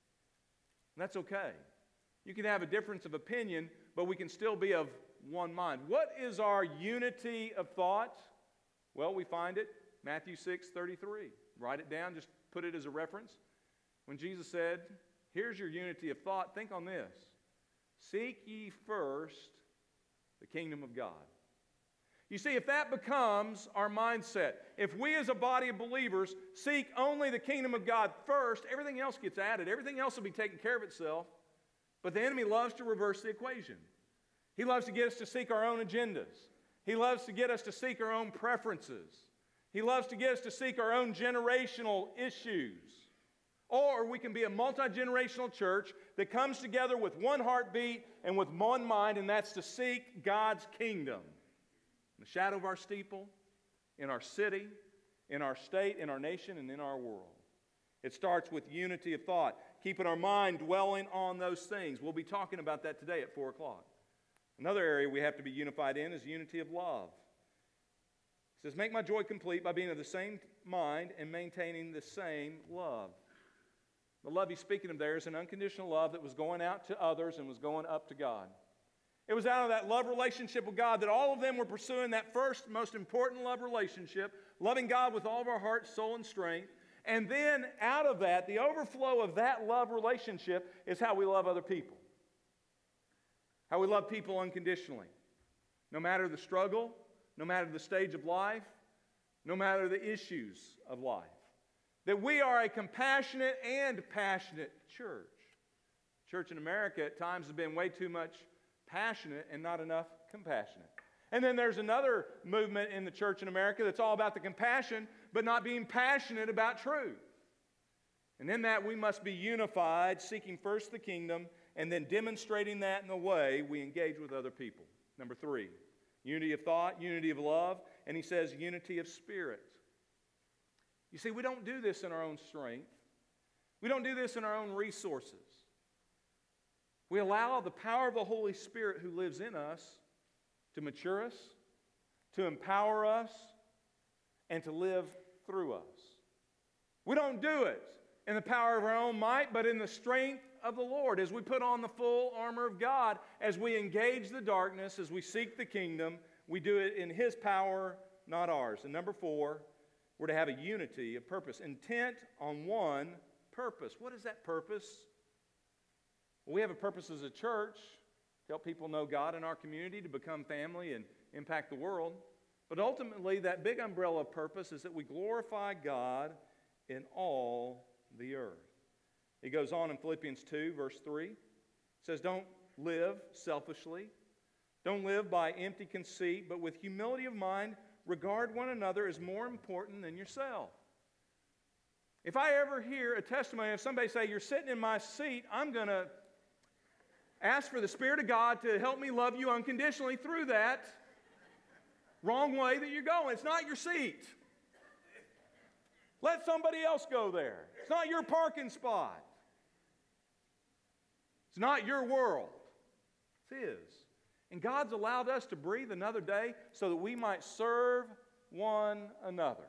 And that's okay. You can have a difference of opinion, but we can still be of one mind. What is our unity of thought? Well, we find it, Matthew six thirty-three. Write it down, just put it as a reference. When Jesus said, here's your unity of thought, think on this. Seek ye first the kingdom of God. You see, if that becomes our mindset, if we as a body of believers seek only the kingdom of God first, everything else gets added. Everything else will be taken care of itself. But the enemy loves to reverse the equation. He loves to get us to seek our own agendas. He loves to get us to seek our own preferences. He loves to get us to seek our own generational issues. Or we can be a multi-generational church that comes together with one heartbeat and with one mind, and that's to seek God's kingdom. In the shadow of our steeple, in our city, in our state, in our nation, and in our world. It starts with unity of thought, keeping our mind dwelling on those things. We'll be talking about that today at four o'clock. Another area we have to be unified in is unity of love. It says, make my joy complete by being of the same mind and maintaining the same love. The love he's speaking of there is an unconditional love that was going out to others and was going up to God. It was out of that love relationship with God that all of them were pursuing that first, most important love relationship, loving God with all of our heart, soul, and strength. And then out of that, the overflow of that love relationship is how we love other people. How we love people unconditionally. No matter the struggle, no matter the stage of life, no matter the issues of life. That we are a compassionate and passionate church. Church in America at times has been way too much passionate and not enough compassionate. And then there's another movement in the church in America that's all about the compassion, but not being passionate about truth. And in that we must be unified, seeking first the kingdom, and then demonstrating that in the way we engage with other people. Number three, Unity of thought, unity of love, and he says unity of spirit. You see, we don't do this in our own strength. We don't do this in our own resources. We allow the power of the Holy Spirit who lives in us to mature us, to empower us, and to live through us. We don't do it in the power of our own might, but in the strength of the Lord, as we put on the full armor of God, as we engage the darkness, as we seek the kingdom, we do it in His power, not ours. And number four, we're to have a unity of purpose, intent on one purpose. What is that purpose? Well, we have a purpose as a church to help people know God in our community, to become family and impact the world. But ultimately, that big umbrella of purpose is that we glorify God in all the earth. He goes on in Philippians two, verse three. It says, don't live selfishly. Don't live by empty conceit, but with humility of mind, regard one another as more important than yourself. If I ever hear a testimony of somebody say, you're sitting in my seat, I'm going to ask for the Spirit of God to help me love you unconditionally through that wrong way that you're going. It's not your seat. Let somebody else go there. It's not your parking spot. It's not your world. It's His. And God's allowed us to breathe another day so that we might serve one another.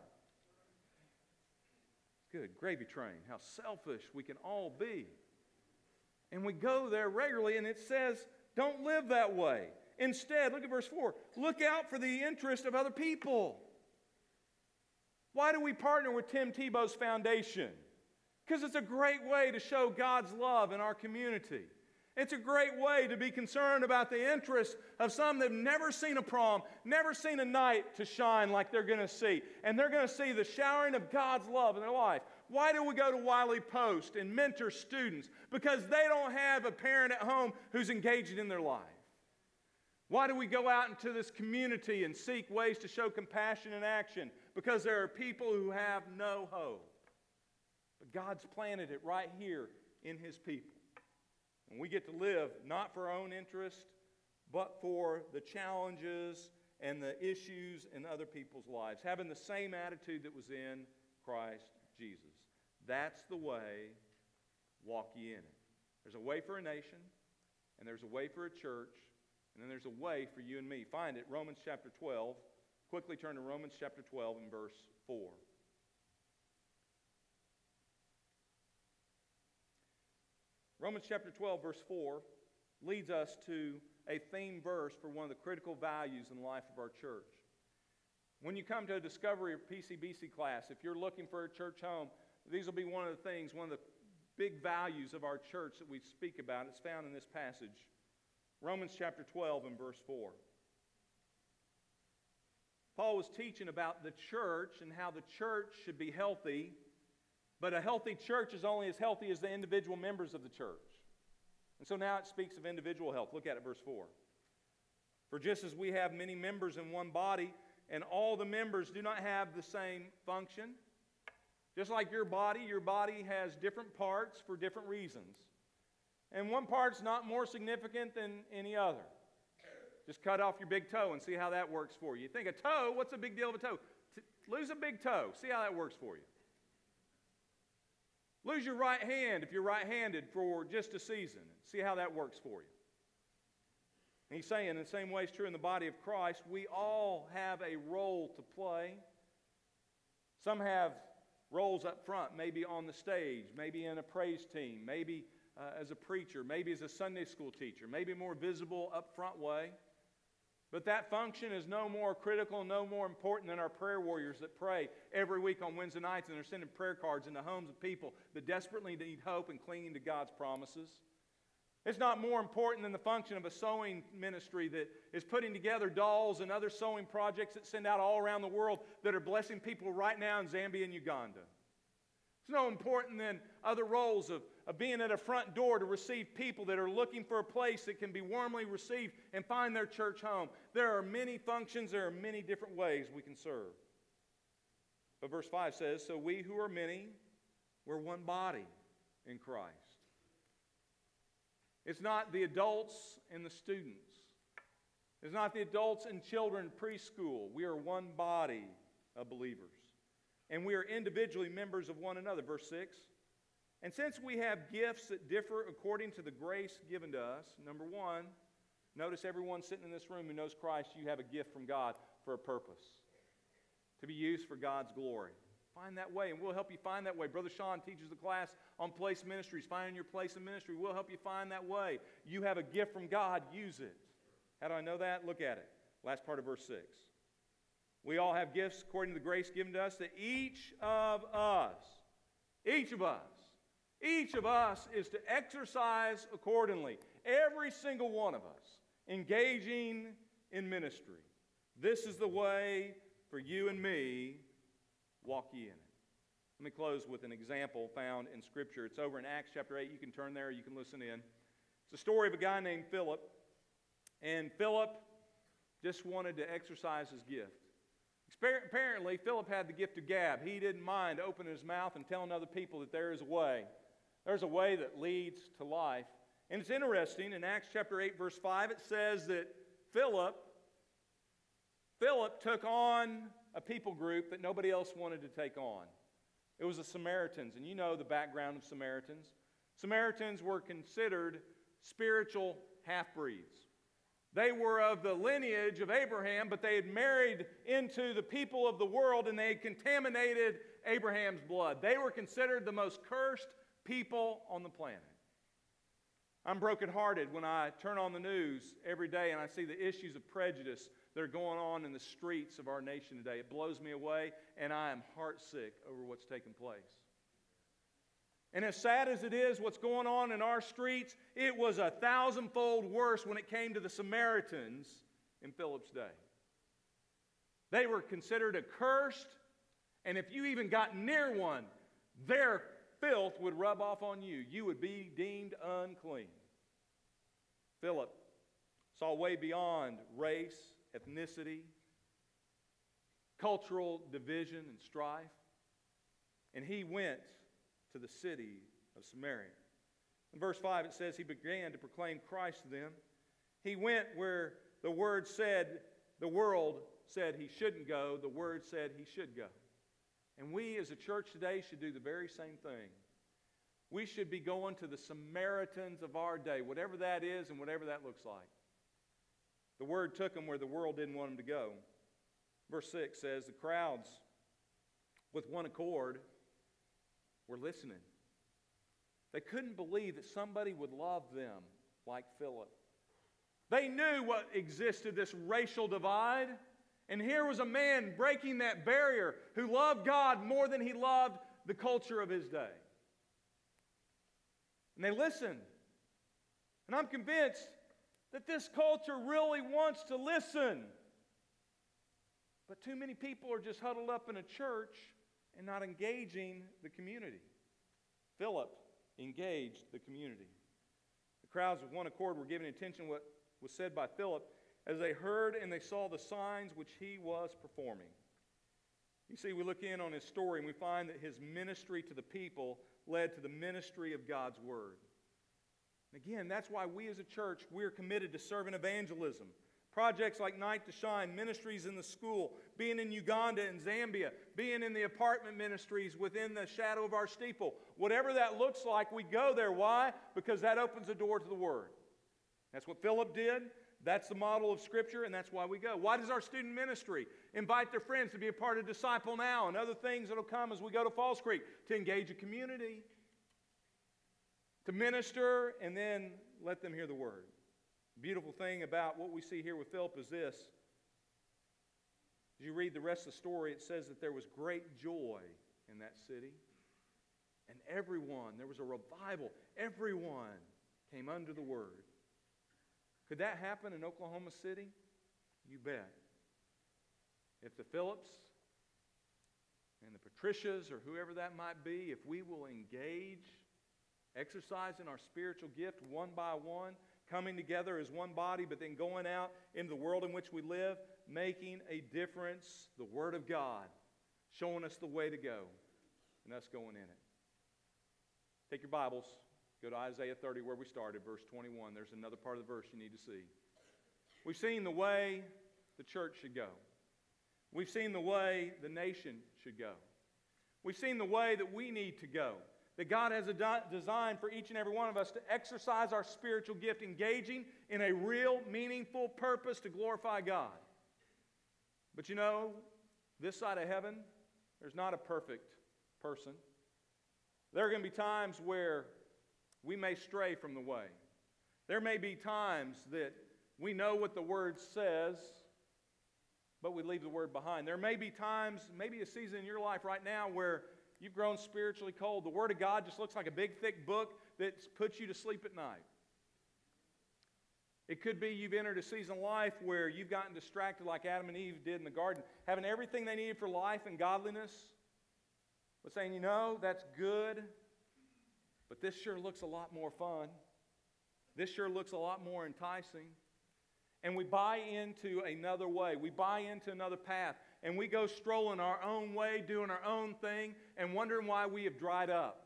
Good. Gravy train. How selfish we can all be. And we go there regularly, and it says, don't live that way. Instead, look at verse four. Look out for the interest of other people. Why do we partner with Tim Tebow's foundation? Because it's a great way to show God's love in our community. It's a great way to be concerned about the interests of some that have never seen a prom, never seen a night to shine like they're going to see. And they're going to see the showering of God's love in their life. Why do we go to Wiley Post and mentor students? Because they don't have a parent at home who's engaged in their life. Why do we go out into this community and seek ways to show compassion and action? Because there are people who have no hope. But God's planted it right here in His people. And we get to live not for our own interest, but for the challenges and the issues in other people's lives. Having the same attitude that was in Christ Jesus. That's the way, walk ye in it. There's a way for a nation, and there's a way for a church, and then there's a way for you and me. Find it, Romans chapter twelve. Quickly turn to Romans chapter twelve and verse four. Romans chapter twelve, verse four leads us to a theme verse for one of the critical values in the life of our church. When you come to a Discovery or P C B C class, if you're looking for a church home, these will be one of the things, one of the big values of our church that we speak about. It's found in this passage. Romans chapter twelve and verse four. Paul was teaching about the church and how the church should be healthy, but a healthy church is only as healthy as the individual members of the church. And so now it speaks of individual health. Look at it, verse four. For just as we have many members in one body, and all the members do not have the same function, just like your body, your body has different parts for different reasons. And one part's not more significant than any other. Just cut off your big toe and see how that works for you. You think a toe, what's the big deal of a toe? T- lose a big toe. See how that works for you. Lose your right hand if you're right-handed for just a season. See how that works for you. And he's saying, in the same way it's true in the body of Christ, we all have a role to play. Some have roles up front, maybe on the stage, maybe in a praise team, maybe uh, as a preacher, maybe as a Sunday school teacher, maybe more visible up front way. But that function is no more critical, no more important than our prayer warriors that pray every week on Wednesday nights and are sending prayer cards into homes of people that desperately need hope and clinging to God's promises. It's not more important than the function of a sewing ministry that is putting together dolls and other sewing projects that send out all around the world that are blessing people right now in Zambia and Uganda. It's no important than other roles of, of being at a front door to receive people that are looking for a place that can be warmly received and find their church home. There are many functions, there are many different ways we can serve. But verse five says, so we who are many, we're one body in Christ. It's not the adults and the students. It's not the adults and children preschool. We are one body of believers. And we are individually members of one another. Verse six. And since we have gifts that differ according to the grace given to us, number one, notice everyone sitting in this room who knows Christ, you have a gift from God for a purpose, to be used for God's glory. Find that way, and we'll help you find that way. Brother Sean teaches the class on place ministries, finding your place in ministry. We'll help you find that way. You have a gift from God, use it. How do I know that? Look at it. Last part of verse six. We all have gifts according to the grace given to us, that each of us, each of us, each of us is to exercise accordingly. Every single one of us engaging in ministry. This is the way for you and me. Walk ye in it. Let me close with an example found in Scripture. It's over in Acts chapter eight. You can turn there, you can listen in. It's a story of a guy named Philip. And Philip just wanted to exercise his gift. Apparently, Philip had the gift of gab. He didn't mind opening his mouth and telling other people that there is a way. There's a way that leads to life. And it's interesting, in Acts chapter eight, verse five, it says that Philip, Philip took on a people group that nobody else wanted to take on. It was the Samaritans, and you know the background of Samaritans. Samaritans were considered spiritual half-breeds. They were of the lineage of Abraham, but they had married into the people of the world, and they had contaminated Abraham's blood. They were considered the most cursed people on the planet. I'm brokenhearted when I turn on the news every day and I see the issues of prejudice that are going on in the streets of our nation today. It blows me away, and I am heartsick over what's taking place. And as sad as it is what's going on in our streets, it was a thousandfold worse when it came to the Samaritans in Philip's day. They were considered accursed, and if you even got near one, their filth would rub off on you. You would be deemed unclean. Philip saw way beyond race, ethnicity, cultural division and strife, and he went to the city of Samaria. In verse five it says he began to proclaim Christ to them. He went where the word said, the world said he shouldn't go, the word said he should go. And we as a church today should do the very same thing. We should be going to the Samaritans of our day, whatever that is and whatever that looks like. The word took them where the world didn't want them to go. Verse six says, the crowds, with one accord, were listening. They couldn't believe that somebody would love them like Philip. They knew what existed, this racial divide. And here was a man breaking that barrier who loved God more than he loved the culture of his day. And they listened. And I'm convinced that this culture really wants to listen. But too many people are just huddled up in a church and not engaging the community. Philip engaged the community. The crowds with one accord were giving attention to what was said by Philip as they heard and they saw the signs which he was performing. You see, we look in on his story and we find that his ministry to the people led to the ministry of God's Word. And again, that's why we as a church, we're committed to serving evangelism. Projects like Night to Shine, ministries in the school, being in Uganda and Zambia, being in the apartment ministries within the shadow of our steeple. Whatever that looks like, we go there. Why? Because that opens the door to the Word. That's what Philip did. That's the model of Scripture, and that's why we go. Why does our student ministry invite their friends to be a part of Disciple Now and other things that will come as we go to Falls Creek? To engage a community, to minister, and then let them hear the Word. The beautiful thing about what we see here with Philip is this. As you read the rest of the story, it says that there was great joy in that city. And everyone, there was a revival. Everyone came under the Word. Could that happen in Oklahoma City? You bet. If the Phillips and the Patricias or whoever that might be, if we will engage, exercising our spiritual gift one by one, coming together as one body, but then going out into the world in which we live, making a difference, the Word of God, showing us the way to go, and us going in it. Take your Bibles. Go to Isaiah thirty where we started, verse twenty-one. There's another part of the verse you need to see. We've seen the way the church should go. We've seen the way the nation should go. We've seen the way that we need to go. That God has a de- design for each and every one of us to exercise our spiritual gift, engaging in a real, meaningful purpose to glorify God. But you know, this side of heaven, there's not a perfect person. There are going to be times where we may stray from the way. There may be times that we know what the Word says, but we leave the Word behind. There may be times, maybe a season in your life right now where you've grown spiritually cold. The Word of God just looks like a big, thick book that puts you to sleep at night. It could be you've entered a season of life where you've gotten distracted like Adam and Eve did in the garden, having everything they needed for life and godliness, but saying, you know, that's good, but this sure looks a lot more fun. This sure looks a lot more enticing. And we buy into another way. We buy into another path. And we go strolling our own way, doing our own thing, and wondering why we have dried up.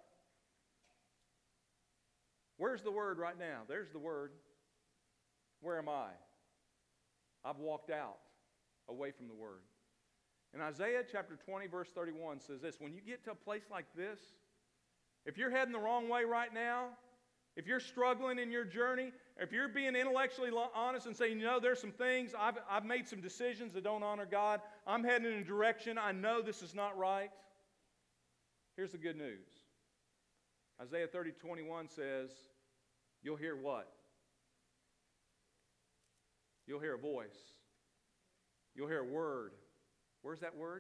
Where's the Word right now? There's the Word. Where am I? I've walked out away from the Word. And Isaiah chapter twenty, verse thirty-one says this, when you get to a place like this, if you're heading the wrong way right now, if you're struggling in your journey, if you're being intellectually honest and saying, you know, there's some things, I've, I've made some decisions that don't honor God, I'm heading in a direction, I know this is not right. Here's the good news. Isaiah thirty, twenty-one says, you'll hear what? You'll hear a voice. You'll hear a word. Where's that word?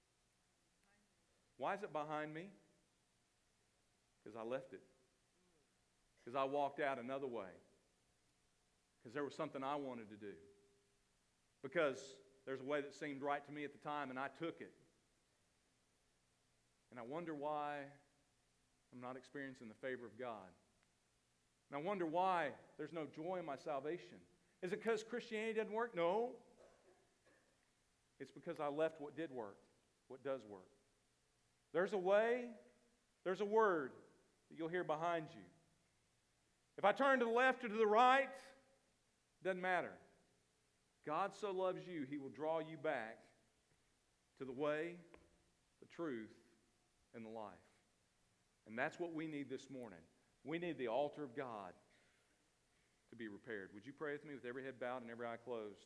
Why is it behind me? Because I left it. Because I walked out another way. Because there was something I wanted to do. Because there's a way that seemed right to me at the time, and I took it. And I wonder why I'm not experiencing the favor of God. And I wonder why there's no joy in my salvation. Is it because Christianity doesn't work? No. It's because I left what did work, what does work. There's a way, there's a word that you'll hear behind you. If I turn to the left or to the right, doesn't matter. God so loves you, He will draw you back to the way, the truth, and the life. And that's what we need this morning. We need the altar of God to be repaired. Would you pray with me with every head bowed and every eye closed?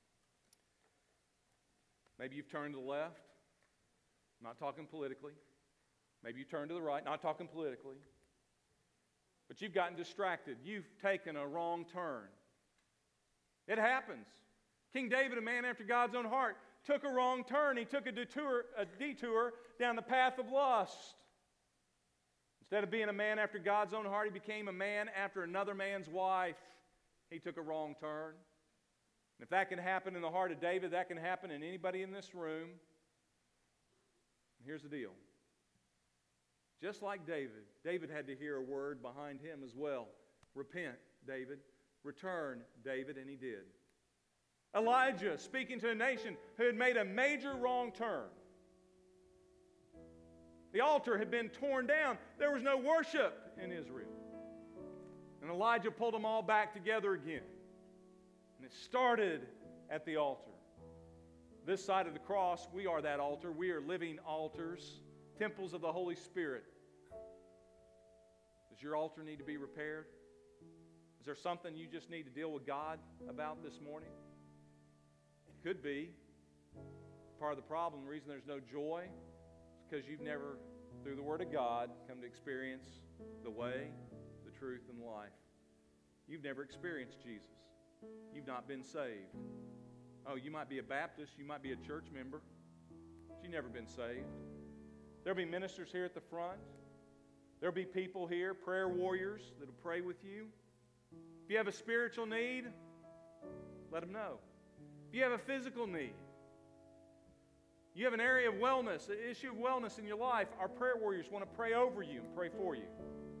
Maybe you've turned to the left. I'm not talking politically. Maybe you turned to the right, not talking politically. But you've gotten distracted. You've taken a wrong turn. It happens. King David, a man after God's own heart, took a wrong turn. He took a detour, a detour down the path of lust. Instead of being a man after God's own heart, he became a man after another man's wife. He took a wrong turn. And if that can happen in the heart of David, that can happen in anybody in this room. And here's the deal. Just like David, David had to hear a word behind him as well. Repent, David. Return, David, and he did. Elijah, speaking to a nation who had made a major wrong turn. The altar had been torn down. There was no worship in Israel. And Elijah pulled them all back together again. And it started at the altar. This side of the cross, we are that altar. We are living altars, temples of the Holy Spirit. Does your altar need to be repaired? Is there something you just need to deal with God about this morning? It could be. Part of the problem, the reason there's no joy, is because you've never, through the Word of God, come to experience the way, the truth, and the life. You've never experienced Jesus. You've not been saved. Oh, you might be a Baptist, you might be a church member, but you've never been saved. There'll be ministers here at the front. There'll be people here, prayer warriors, that'll pray with you. If you have a spiritual need, let them know. If you have a physical need, you have an area of wellness, an issue of wellness in your life, our prayer warriors want to pray over you and pray for you.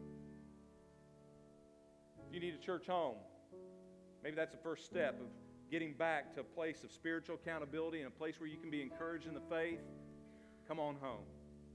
If you need a church home, maybe that's the first step of getting back to a place of spiritual accountability and a place where you can be encouraged in the faith. Come on home.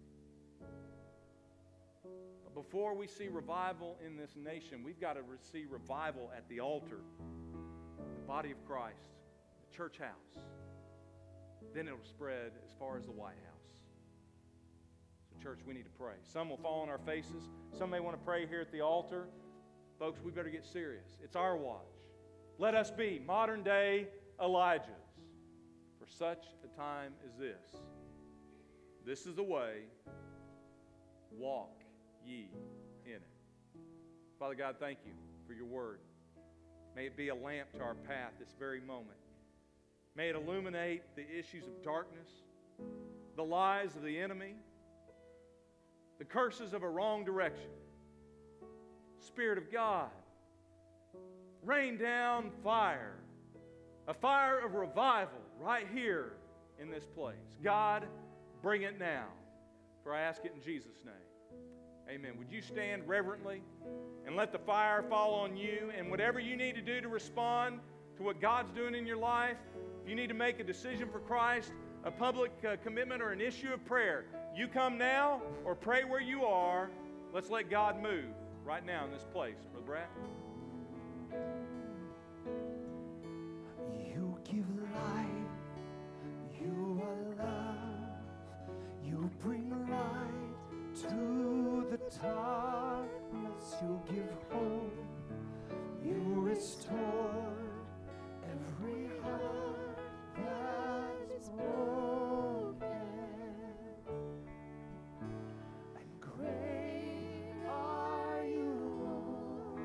But before we see revival in this nation, we've got to see revival at the altar. the body of Christ, the church house, then it'll spread as far as the White House. So, church, we need to pray. Some will fall on our faces. Some may want to pray here at the altar. Folks, we better get serious. It's our watch. Let us be modern-day Elijahs for such a time as this. This is the way. Walk ye in it. Father God, thank you for your word. May it be a lamp to our path this very moment. May it illuminate the issues of darkness, the lies of the enemy, the curses of a wrong direction. Spirit of God, rain down fire, a fire of revival right here in this place. God, bring it now, for I ask it in Jesus' name. Amen. Would you stand reverently and let the fire fall on you, and whatever you need to do to respond to what God's doing in your life, if you need to make a decision for Christ, a public uh, commitment, or an issue of prayer, you come now or pray where you are. Let's let God move right now in this place. Brother Brad. You give life, you are love, you bring light to the darkness, you give hope, you restore every heart that is broken, and great are you, Lord.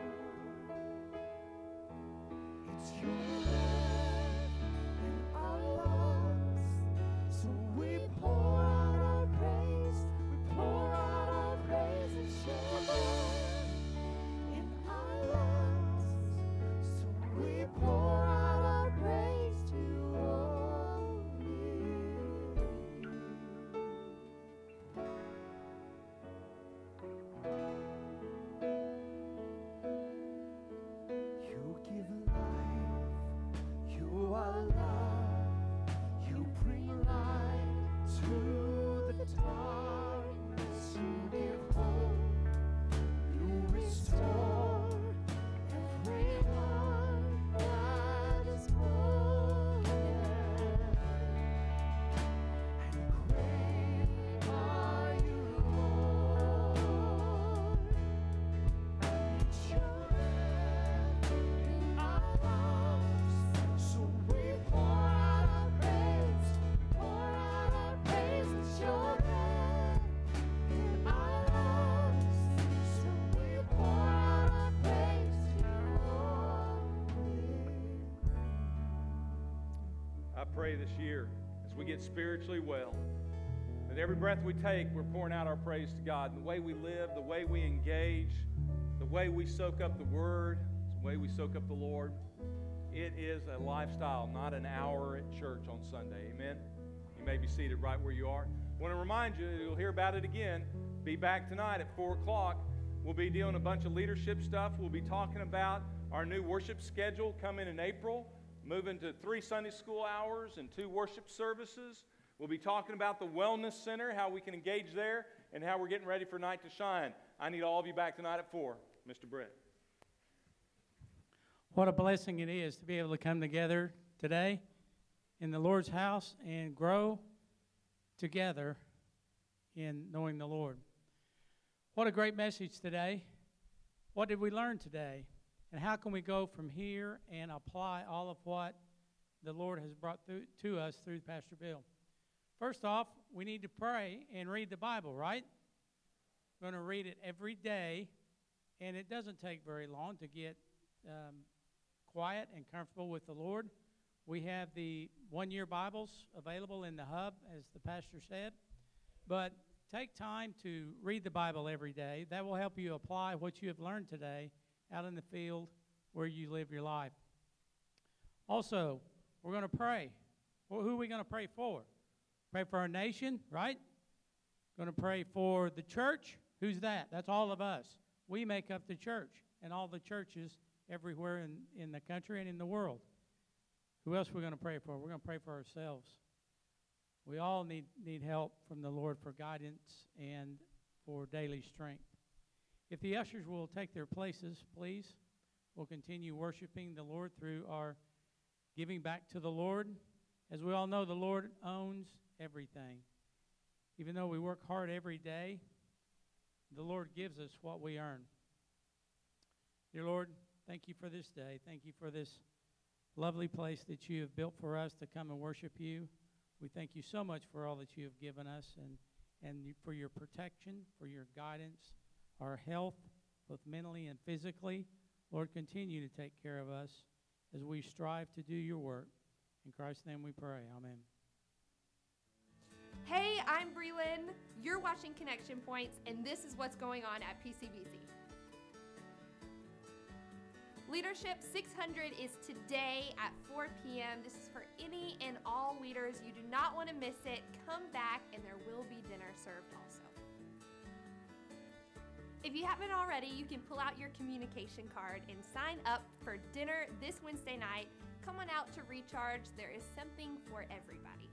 It's your breath in our lungs, so we pour out our praise, we pour out our praise. It's your breath in our lungs, so we pour out our praise to only you. You give life, you are love, you bring light to the darkness, you give hope, you restore every heart that is broken, and great are you, Lord. It's your breath in our lungs, so we pour out our praise, pour out our praise. It's your breath in our lungs, so we pour out our praise to only. I pray this year, as we get spiritually well, that every breath we take, we're pouring out our praise to God. And the way we live, the way we engage, the way we soak up the Word, the way we soak up the Lord, it is a lifestyle, not an hour at church on Sunday. Amen? You may be seated right where you are. I want to remind you, you'll hear about it again. Be back tonight at four o'clock. We'll be doing a bunch of leadership stuff. We'll be talking about our new worship schedule coming in April, moving to three Sunday school hours and two worship services. We'll be talking about the Wellness Center, how we can engage there, and how we're getting ready for Night to Shine. I need all of you back tonight at four. Mister Brett. What a blessing it is to be able to come together today in the Lord's house and grow together in knowing the Lord. What a great message today. What did we learn today? And how can we go from here and apply all of what the Lord has brought through, to us through Pastor Bill? First off, we need to pray and read the Bible, right? We're going to read it every day, and it doesn't take very long to get um, quiet and comfortable with the Lord. We have the one-year Bibles available in the hub, as the pastor said. But take time to read the Bible every day. That will help you apply what you have learned today out in the field where you live your life. Also, we're going to pray. Well, who are we going to pray for? Pray for our nation, right? Going to pray for the church. Who's that? That's all of us. We make up the church and all the churches everywhere in, in the country and in the world. Who else are we going to pray for? We're going to pray for ourselves. We all need, need help from the Lord for guidance and for daily strength. If the ushers will take their places, please, we'll continue worshiping the Lord through our giving back to the Lord. As we all know, the Lord owns everything. Even though we work hard every day, the Lord gives us what we earn. Dear Lord, thank you for this day. Thank you for this lovely place that you have built for us to come and worship you. We thank you so much for all that you have given us and, and you, for your protection, for your guidance, our health, both mentally and physically. Lord, continue to take care of us as we strive to do your work. In Christ's name we pray. Amen. Hey, I'm Breland. You're watching Connection Points, and this is what's going on at P C B C. Leadership six hundred is today at four p.m. This is for any and all leaders. You do not want to miss it. Come back, and there will be dinner served also. If you haven't already, you can pull out your communication card and sign up for dinner this Wednesday night. Come on out to recharge. There is something for everybody.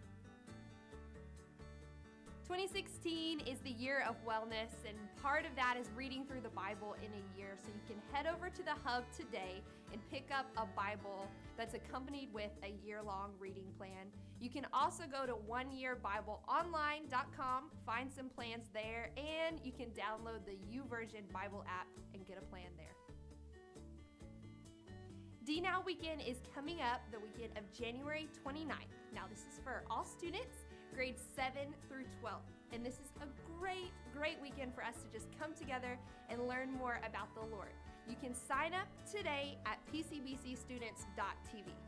twenty sixteen is the year of wellness, and part of that is reading through the Bible in a year. So you can head over to the hub today and pick up a Bible that's accompanied with a year-long reading plan. You can also go to one year bible online dot com, find some plans there, and you can download the YouVersion Bible app and get a plan there. D Now Weekend is coming up the weekend of January twenty-ninth. Now this is for all students, grades seven through twelve. And this is a great, great weekend for us to just come together and learn more about the Lord. You can sign up today at p c b c students dot t v.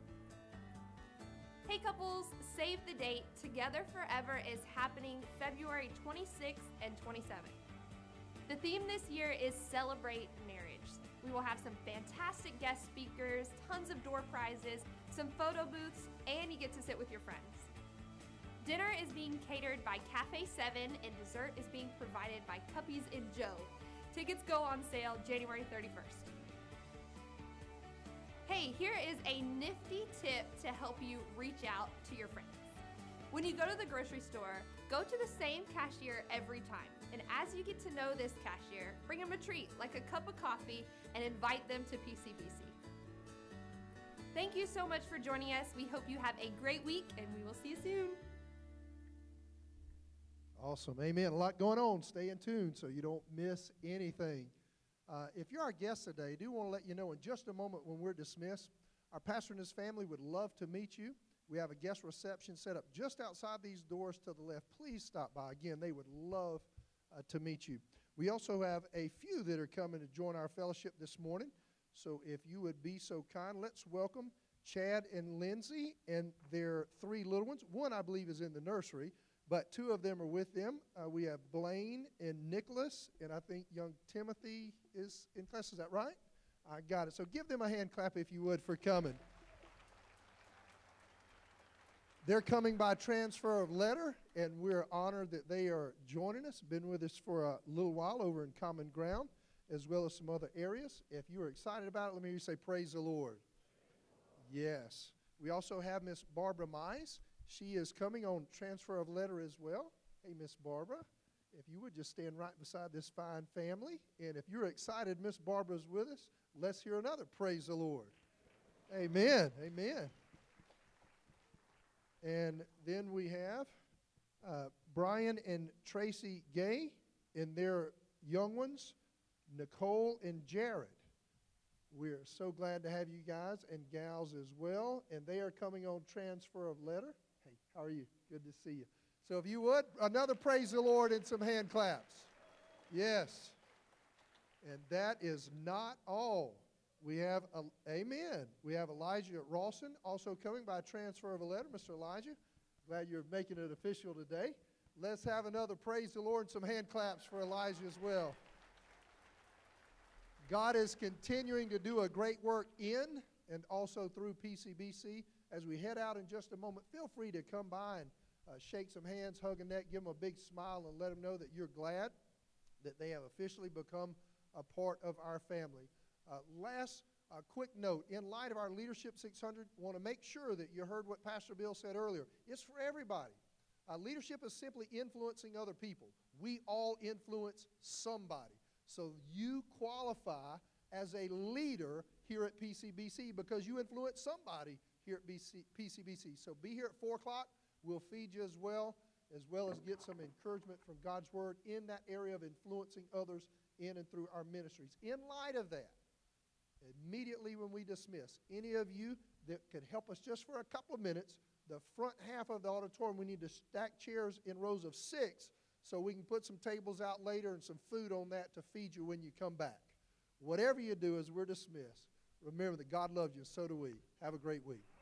Hey couples, save the date. Together Forever is happening February twenty-sixth and twenty-seventh. The theme this year is Celebrate Marriage. We will have some fantastic guest speakers, tons of door prizes, some photo booths, and you get to sit with your friends. Dinner is being catered by Cafe seven, and dessert is being provided by Cuppies and Joe. Tickets go on sale January thirty-first. Hey, here is a nifty tip to help you reach out to your friends. When you go to the grocery store, go to the same cashier every time. And as you get to know this cashier, bring them a treat, like a cup of coffee, and invite them to P C B C. Thank you so much for joining us. We hope you have a great week, and we will see you soon. Awesome. Amen. A lot going on. Stay in tune so you don't miss anything. Uh, if you're our guest today, I do want to let you know in just a moment when we're dismissed, our pastor and his family would love to meet you. We have a guest reception set up just outside these doors to the left. Please stop by. Again, they would love uh, to meet you. We also have a few that are coming to join our fellowship this morning. So if you would be so kind, let's welcome Chad and Lindsay and their three little ones. One, I believe, is in the nursery, but two of them are with them. Uh, we have Blaine and Nicholas, and I think young Timothy is in class. Is that right? I got it. So give them a hand clap, if you would, for coming. They're coming by transfer of letter, and we're honored that they are joining us. Been with us for a little while over in Common Ground, as well as some other areas. If you are excited about it, let me hear you say, praise the Lord. Yes. We also have Miss Barbara Mize. She is coming on transfer of letter as well. Hey, Miss Barbara, if you would just stand right beside this fine family. And if you're excited Miss Barbara's with us, let's hear another praise the Lord. Amen. Amen. And then we have uh, Brian and Tracy Gay and their young ones, Nicole and Jared. We're so glad to have you guys and gals as well. And they are coming on transfer of letter. Hey, how are you? Good to see you. So if you would, another praise the Lord and some hand claps. Yes. And that is not all. We have, uh, amen, we have Elijah Rawson also coming by transfer of a letter. Mister Elijah, glad you're making it official today. Let's have another praise the Lord and some hand claps for Elijah as well. God is continuing to do a great work in and also through P C B C. As we head out in just a moment, feel free to come by and uh, shake some hands, hug a neck, give them a big smile, and let them know that you're glad that they have officially become a part of our family. Uh, last uh, quick note, in light of our Leadership six hundred, want to make sure that you heard what Pastor Bill said earlier. It's for everybody. Uh, leadership is simply influencing other people. We all influence somebody. So you qualify as a leader here at P C B C because you influence somebody here at P C B C. So be here at four o'clock. We'll feed you as well, as well as get some encouragement from God's Word in that area of influencing others in and through our ministries. In light of that, immediately when we dismiss, any of you that can help us just for a couple of minutes, the front half of the auditorium, we need to stack chairs in rows of six so we can put some tables out later and some food on that to feed you when you come back. Whatever you do as we're dismissed, remember that God loves you, and so do we. Have a great week.